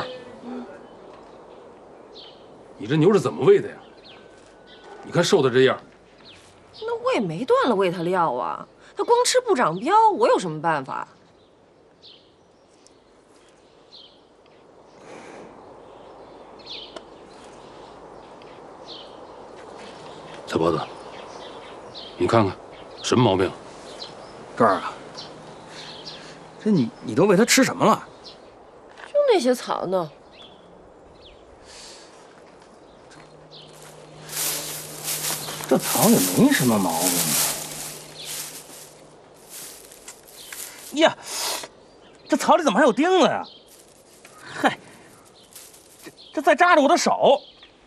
你这牛是怎么喂的呀？你看瘦的这样。 那我也没断了喂它料啊，它光吃不长膘，我有什么办法？ 菜包子，你看看，什么毛病？ 这儿啊，这你都喂它吃什么了？ 就那些草呢。 这草也没什么毛病啊。呀，这草里怎么还有钉子呀？嗨，这在扎着我的手。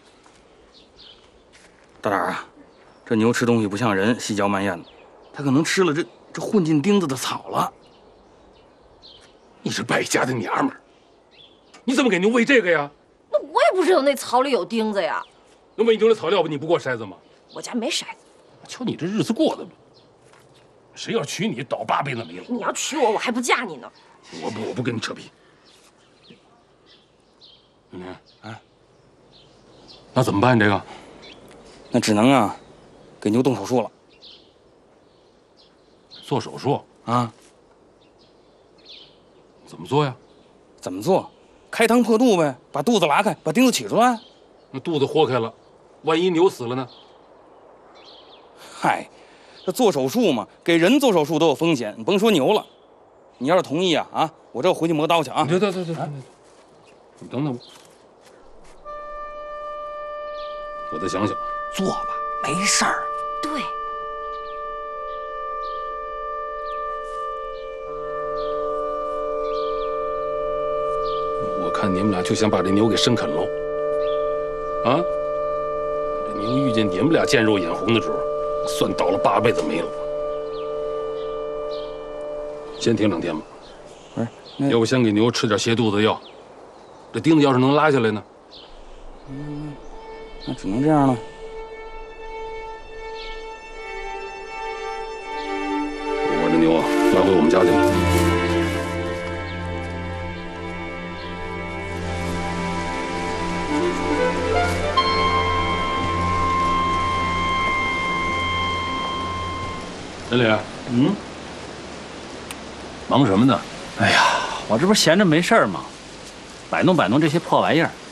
大胆啊，这牛吃东西不像人细嚼慢咽的，它可能吃了这混进钉子的草了。 你这败家的娘们儿，你怎么给牛喂这个呀？ 那我也不知道那草里有钉子呀。 那喂牛的草料不你不过筛子吗？ 我家没筛子。 瞧你这日子过的，谁要娶你倒8辈子霉了。 你要娶我，我还不嫁你呢。 我不跟你扯皮。永年， 哎， 那怎么办？这个？ 那只能啊，给牛动手术了。 做手术啊？ 怎么做呀？ 怎么做？开膛破肚呗，把肚子拉开，把钉子取出来。 那肚子豁开了，万一牛死了呢？ 嗨，这做手术嘛，给人做手术都有风险，你甭说牛了。你要是同意啊，我这回去磨刀去啊。 对，你等等吧，我再想想。 做吧，没事儿。 对。 我看你们俩就想把这牛给生啃喽，啊！这牛遇见你们俩见肉眼红的时候，算倒了8辈子霉了。 先停2天吧。 不是， 要不先给牛吃点泻肚子的药。这钉子要是能拉下来呢？ 那只能这样了。 我把这牛啊拉回我们家去了。陈理，忙什么呢？ 哎呀，我这不是闲着没事儿吗？摆弄摆弄这些破玩意儿。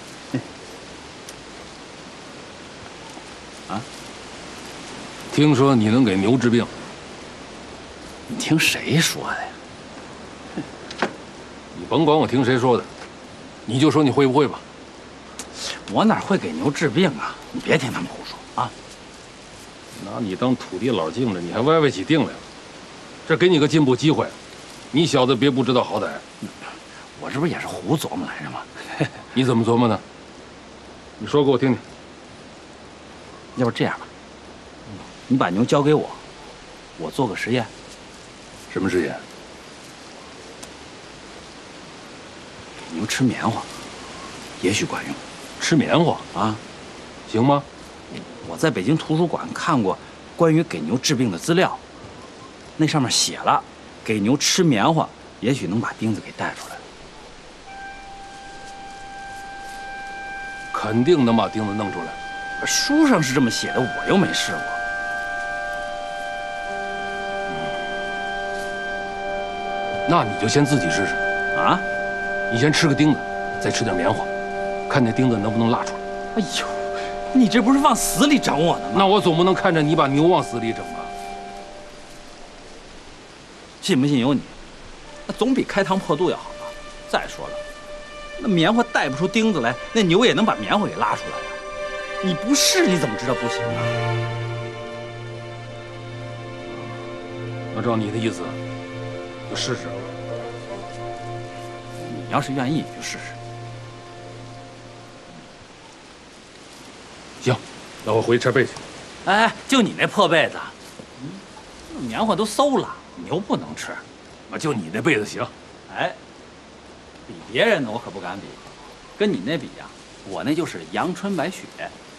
啊？ 听说你能给牛治病？ 你听谁说的呀？ 你甭管我听谁说的，你就说你会不会吧。 我哪会给牛治病啊？你别听他们胡说啊！ 拿你当土地老径了，你还歪歪起腚来了。这给你个进步机会，你小子别不知道好歹。 我这不也是胡琢磨来着吗？ 你怎么琢磨的？你说给我听听。 要不这样吧，你把牛交给我，我做个实验。 什么实验？ 牛吃棉花，也许管用。 吃棉花啊？ 行吗？ 我在北京图书馆看过关于给牛治病的资料，那上面写了，给牛吃棉花，也许能把钉子给带出来。 肯定能把钉子弄出来。 书上是这么写的，我又没试过。 那你就先自己试试啊！ 你先吃个钉子，再吃点棉花，看那钉子能不能拉出来。 哎呦，你这不是往死里整我呢吗？ 那我总不能看着你把牛往死里整吧？ 信不信由你，那总比开膛破肚要好吧？再说了，那棉花带不出钉子来，那牛也能把棉花给拉出来呀。你不试你怎么知道不行啊？ 那照你的意思，就试试。 你要是愿意，你就试试。 行，那我回去拆被去。 哎，就你那破被子，那棉花都馊了，牛不能吃。 就你那被子行。 哎，比别人的我可不敢比，跟你那比呀，我那就是阳春白雪。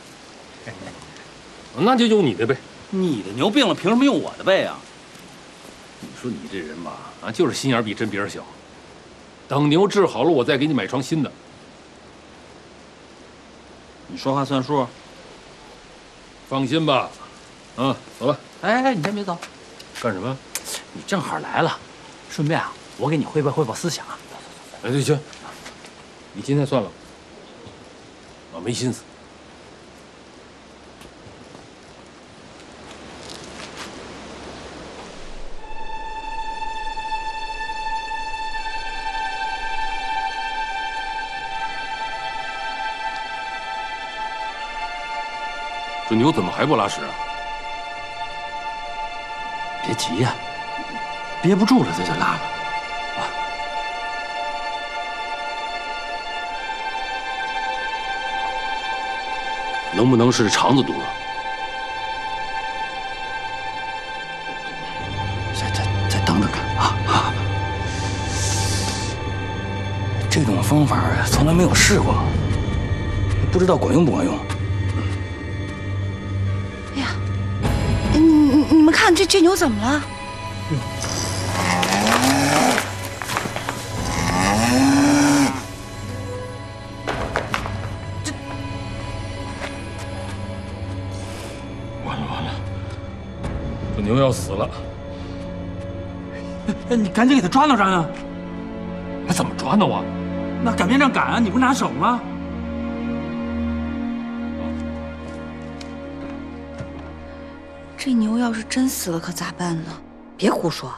那就用你的被。 你的牛病了，凭什么用我的被啊？ 你说你这人吧，就是心眼比针鼻儿小。等牛治好了，我再给你买床新的。 你说话算数。 放心吧，走了。 哎，你先别走。 干什么？ 你正好来了，顺便啊，我给你汇报汇报思想啊。 哎，对，行，你今天算了，我没心思。这牛怎么还不拉屎啊？ 别急呀，憋不住了这就拉了。 能不能是肠子堵了？ 再等等看啊！这种方法从来没有试过，不知道管用不管用。 哎呀，你们看这牛怎么了？ 牛要死了， 你赶紧给它抓挠抓挠。 那怎么抓挠啊？ 那擀面杖擀啊，你不是拿手吗？ 这牛要是真死了，可咋办呢？ 别胡说。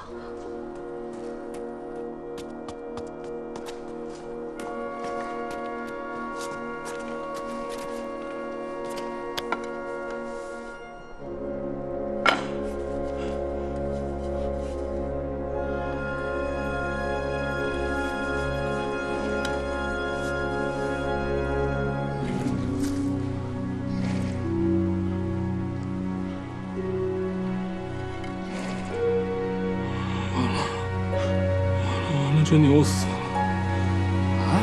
真牛死了！ 啊？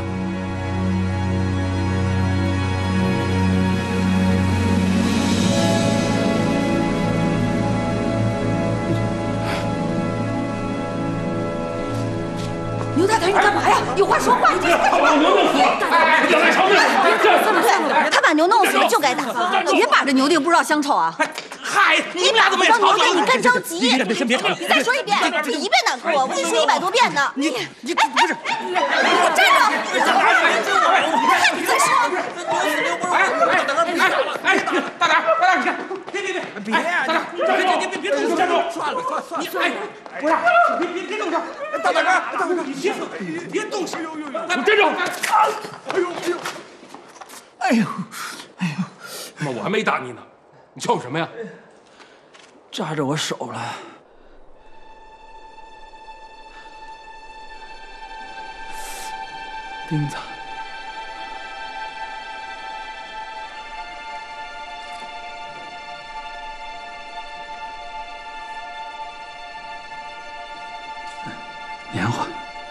牛大胆，你干嘛呀？有话说话！ 把牛弄死了！要来偿命！ 他把牛弄死了就该打。 你别把这牛腚不知道乡愁啊！ 嗨，你们俩怎么也吵起来了？ 你干着急！ 你先别吵！ 你再说一遍，你一遍难过，我跟你说100多遍呢。 你不是？ 我站着！你再说！ 大胆，你看，别呀！别动手！站住！算了，你不是，别动手！大胆哥，你别动手！ 你站住！ 哎呦！ 妈，我还没打你呢，你叫我什么呀？ 扎着我手了。钉子。棉花。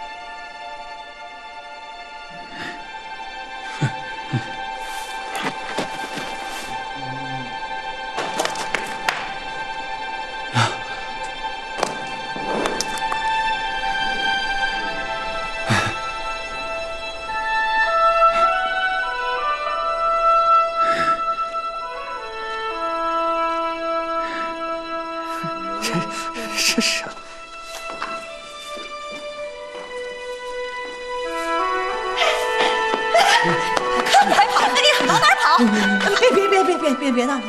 这是什么？ 还跑？你往哪儿跑？别闹！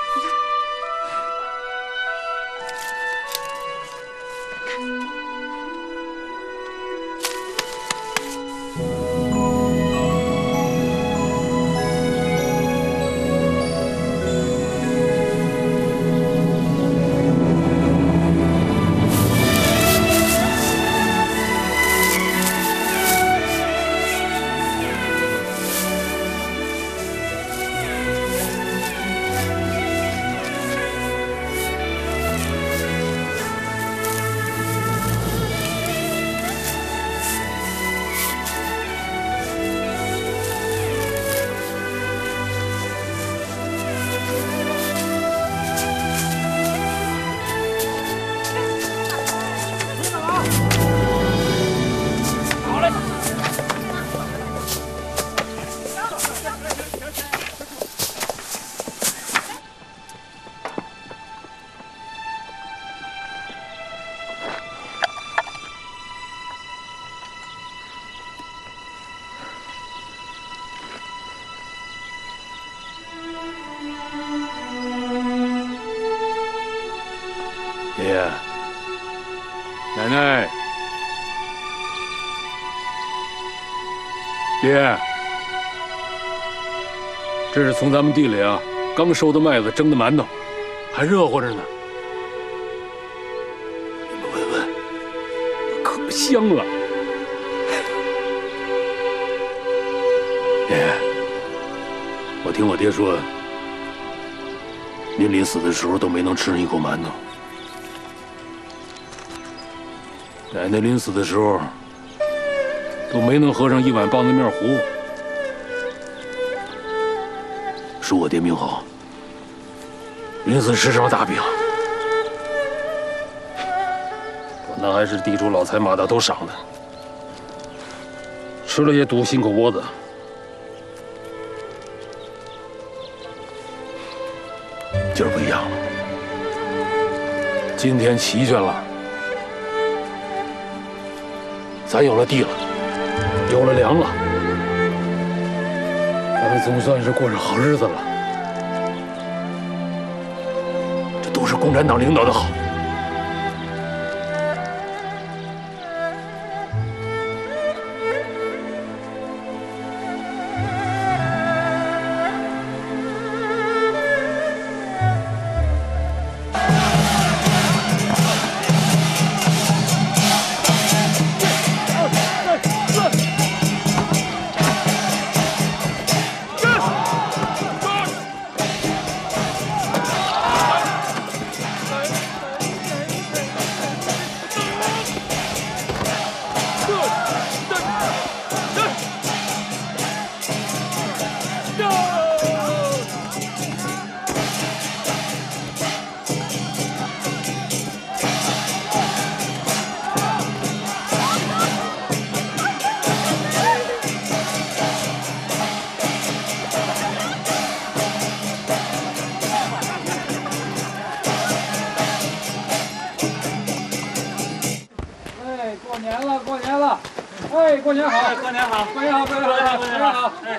爷爷，奶奶，爹，这是从咱们地里啊刚收的麦子蒸的馒头，还热乎着呢。你们闻闻，可香了。爷爷，我听我爹说，您临死的时候都没能吃上一口馒头。奶奶临死的时候都没能喝上一碗棒子面糊，是我爹命好，临死吃上了大饼。我那还是地主老财马大都赏的，吃了也堵心口窝子。今儿不一样了，今天齐全了。咱有了地了，有了粮了，咱们总算是过上好日子了。这都是共产党领导的好。 年了，过年了！哎，过年好， 过年好， 过年好，过年好，过年好！哎。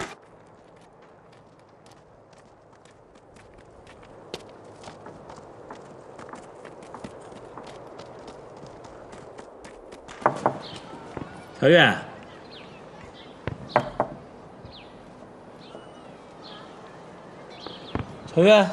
小月，小月，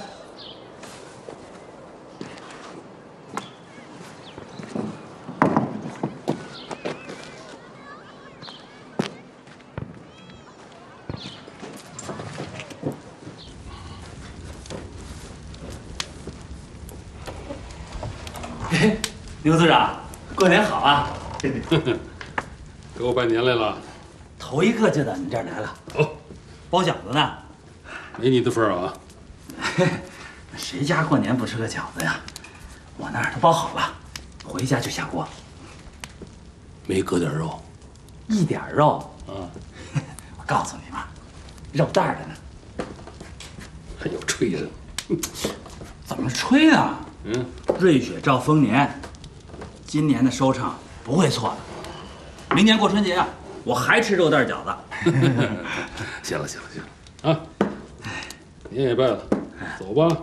牛组长，过年好啊！ 给我拜年来了， 头一个就到你这儿来了。 哦， 包饺子呢？ 没你的份儿啊！ 谁家过年不吃个饺子呀？我那儿都包好了，回家就下锅。 没搁点肉？ 一点肉啊！我告诉你吧，肉蛋儿的呢。 还有吹的？ 怎么吹呢？瑞雪兆丰年，今年的收成不会错的。明年过春节啊，我还吃肉蛋饺子。 行了啊，年也拜了，走吧。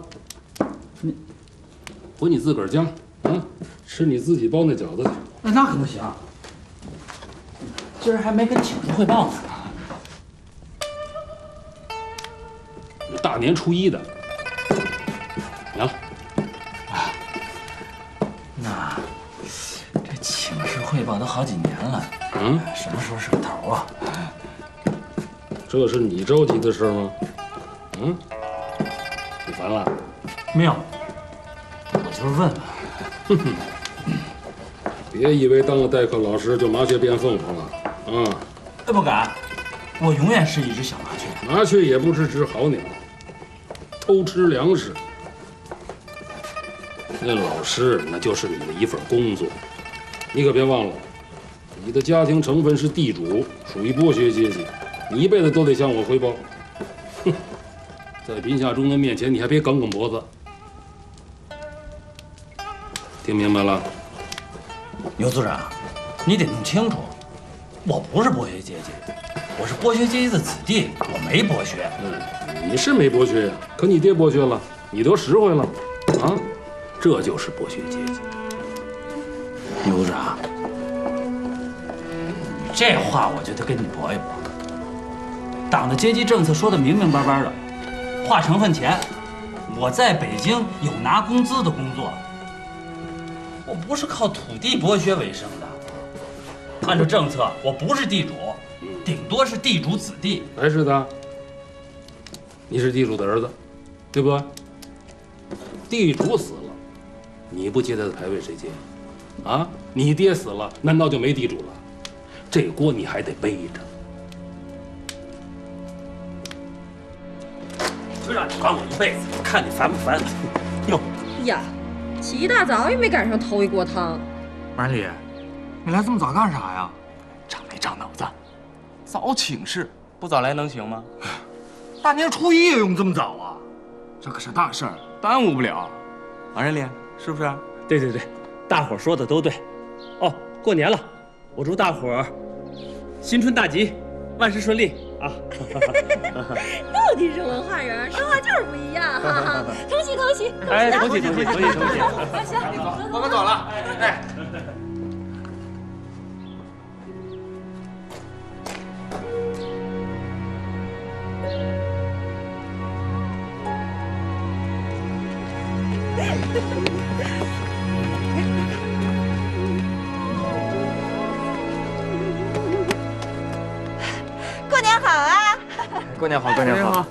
回你自个儿家啊，吃你自己包那饺子去。 那可不行，今儿还没跟请示汇报呢。 大年初一的，娘。 那这请示汇报都好几年了，什么时候是个头啊？ 这是你着急的事吗？你烦了？ 没有，我就是问问。 哼哼，别以为当了代课老师就麻雀变凤凰了啊！ 不敢，我永远是一只小麻雀。 麻雀也不是只好鸟，偷吃粮食。那老师那就是你的一份工作，你可别忘了，你的家庭成分是地主，属于剥削阶级，你一辈子都得向我汇报。哼，在贫下中人面前，你还别梗梗脖子。听明白了？ 牛组长，你得弄清楚，我不是剥削阶级，我是剥削阶级的子弟，我没剥削。 你是没剥削呀，可你爹剥削了，你得实惠了，啊，这就是剥削阶级。 牛组长，你这话我就得跟你驳一驳。党的阶级政策说的明明白白的，划成分钱，我在北京有拿工资的工作。我不是靠土地剥削为生的，按照政策，我不是地主，顶多是地主子弟。 还是的，你是地主的儿子，对不对？地主死了，你不接他的牌位谁接？啊，你爹死了，难道就没地主了？这锅你还得背着。 就让你管我一辈子，看你烦不烦？哟呀！起一大早也没赶上头一锅汤。 满里，你来这么早干啥呀？长没长脑子？早请示，不早来能行吗？大年初一也用这么早啊？这可是大事儿，耽误不了。王人脸是不是？ 对对对，大伙儿说的都对。哦，过年了，我祝大伙儿新春大吉，万事顺利啊！ 到底是文化人，说话就是不一样。同喜同喜！ 哎，同喜同喜同喜同喜！ 行， 我们走了。哎。 过年好啊！ 过年好，过年好。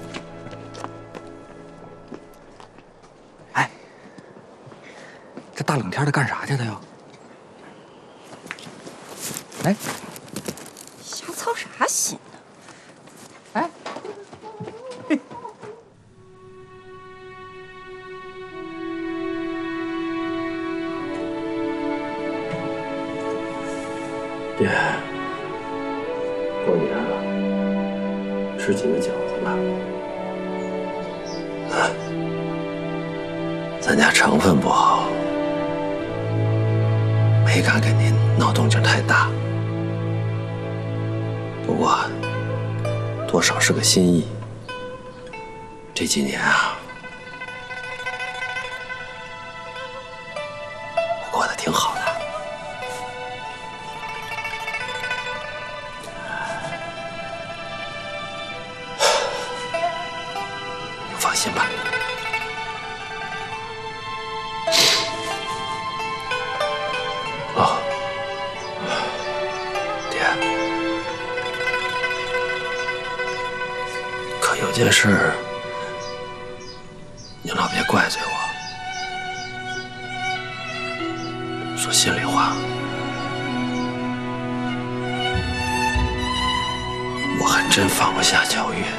哎，这大冷天的干啥去的呀？哎， 瞎操啥心呢？ 哎， 爹，过年了，吃几个饺子吧。 啊，咱家成分不好，没没敢跟您闹动静太大，不过多少是个心意。这几年啊，我过得挺好的。你放心吧。哦，爹，可有件事，您老别怪罪我。说心里话，我还真放不下乔月。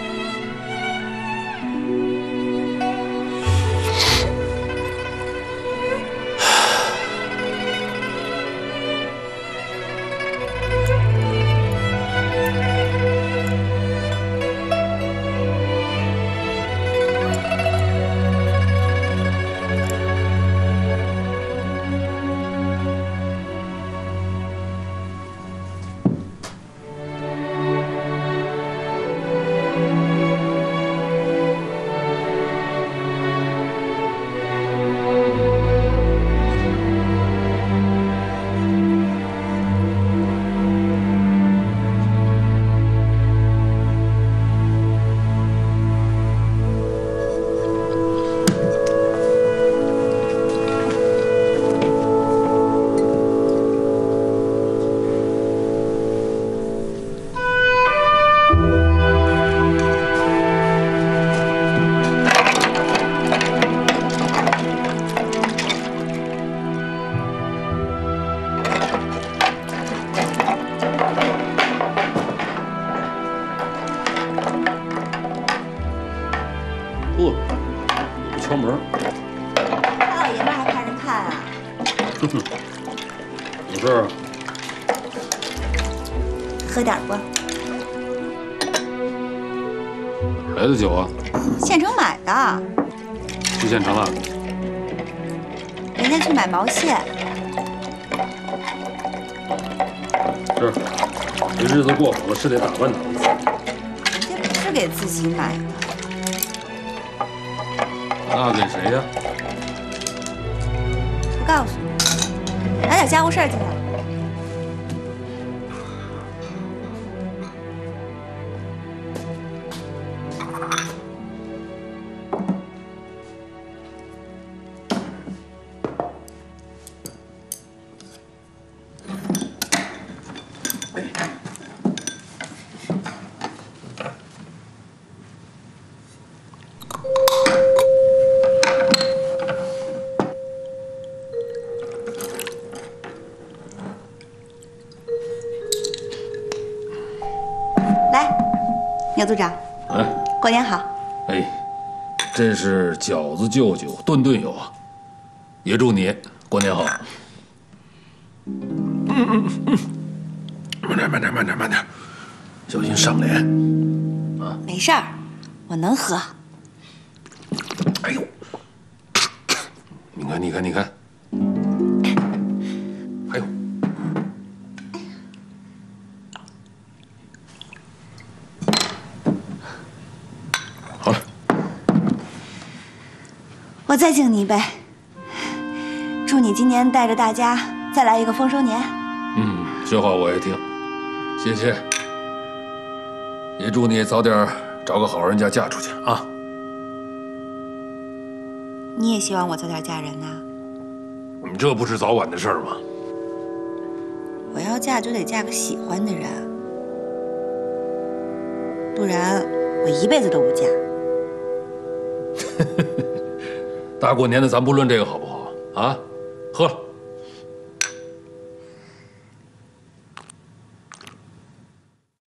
不敲门。 大老爷们还派人看啊？ 哼哼，有事啊？ 喝点不？ 哪来的酒啊？ 县城买的。 去县城了？ 人家去买毛线。 是，这日子过好了是得打扮打扮。 人家不是给自己买的。 那给谁呀？ 不告诉你，拿点家务事儿去了。牛组长，过年好！ 哎，真是饺子就酒，顿顿有啊！也祝你过年好。慢点，小心上脸啊！ 没事儿，我能喝。 哎呦，你看，还有。 我再敬你一杯，祝你今年带着大家再来一个丰收年。 这话我也听，谢谢。也祝你早点找个好人家嫁出去啊！ 你也希望我早点嫁人呐？ 你这不是早晚的事儿吗？ 我要嫁就得嫁个喜欢的人，不然我一辈子都不嫁。 大过年的，咱不论这个好不好啊？喝了。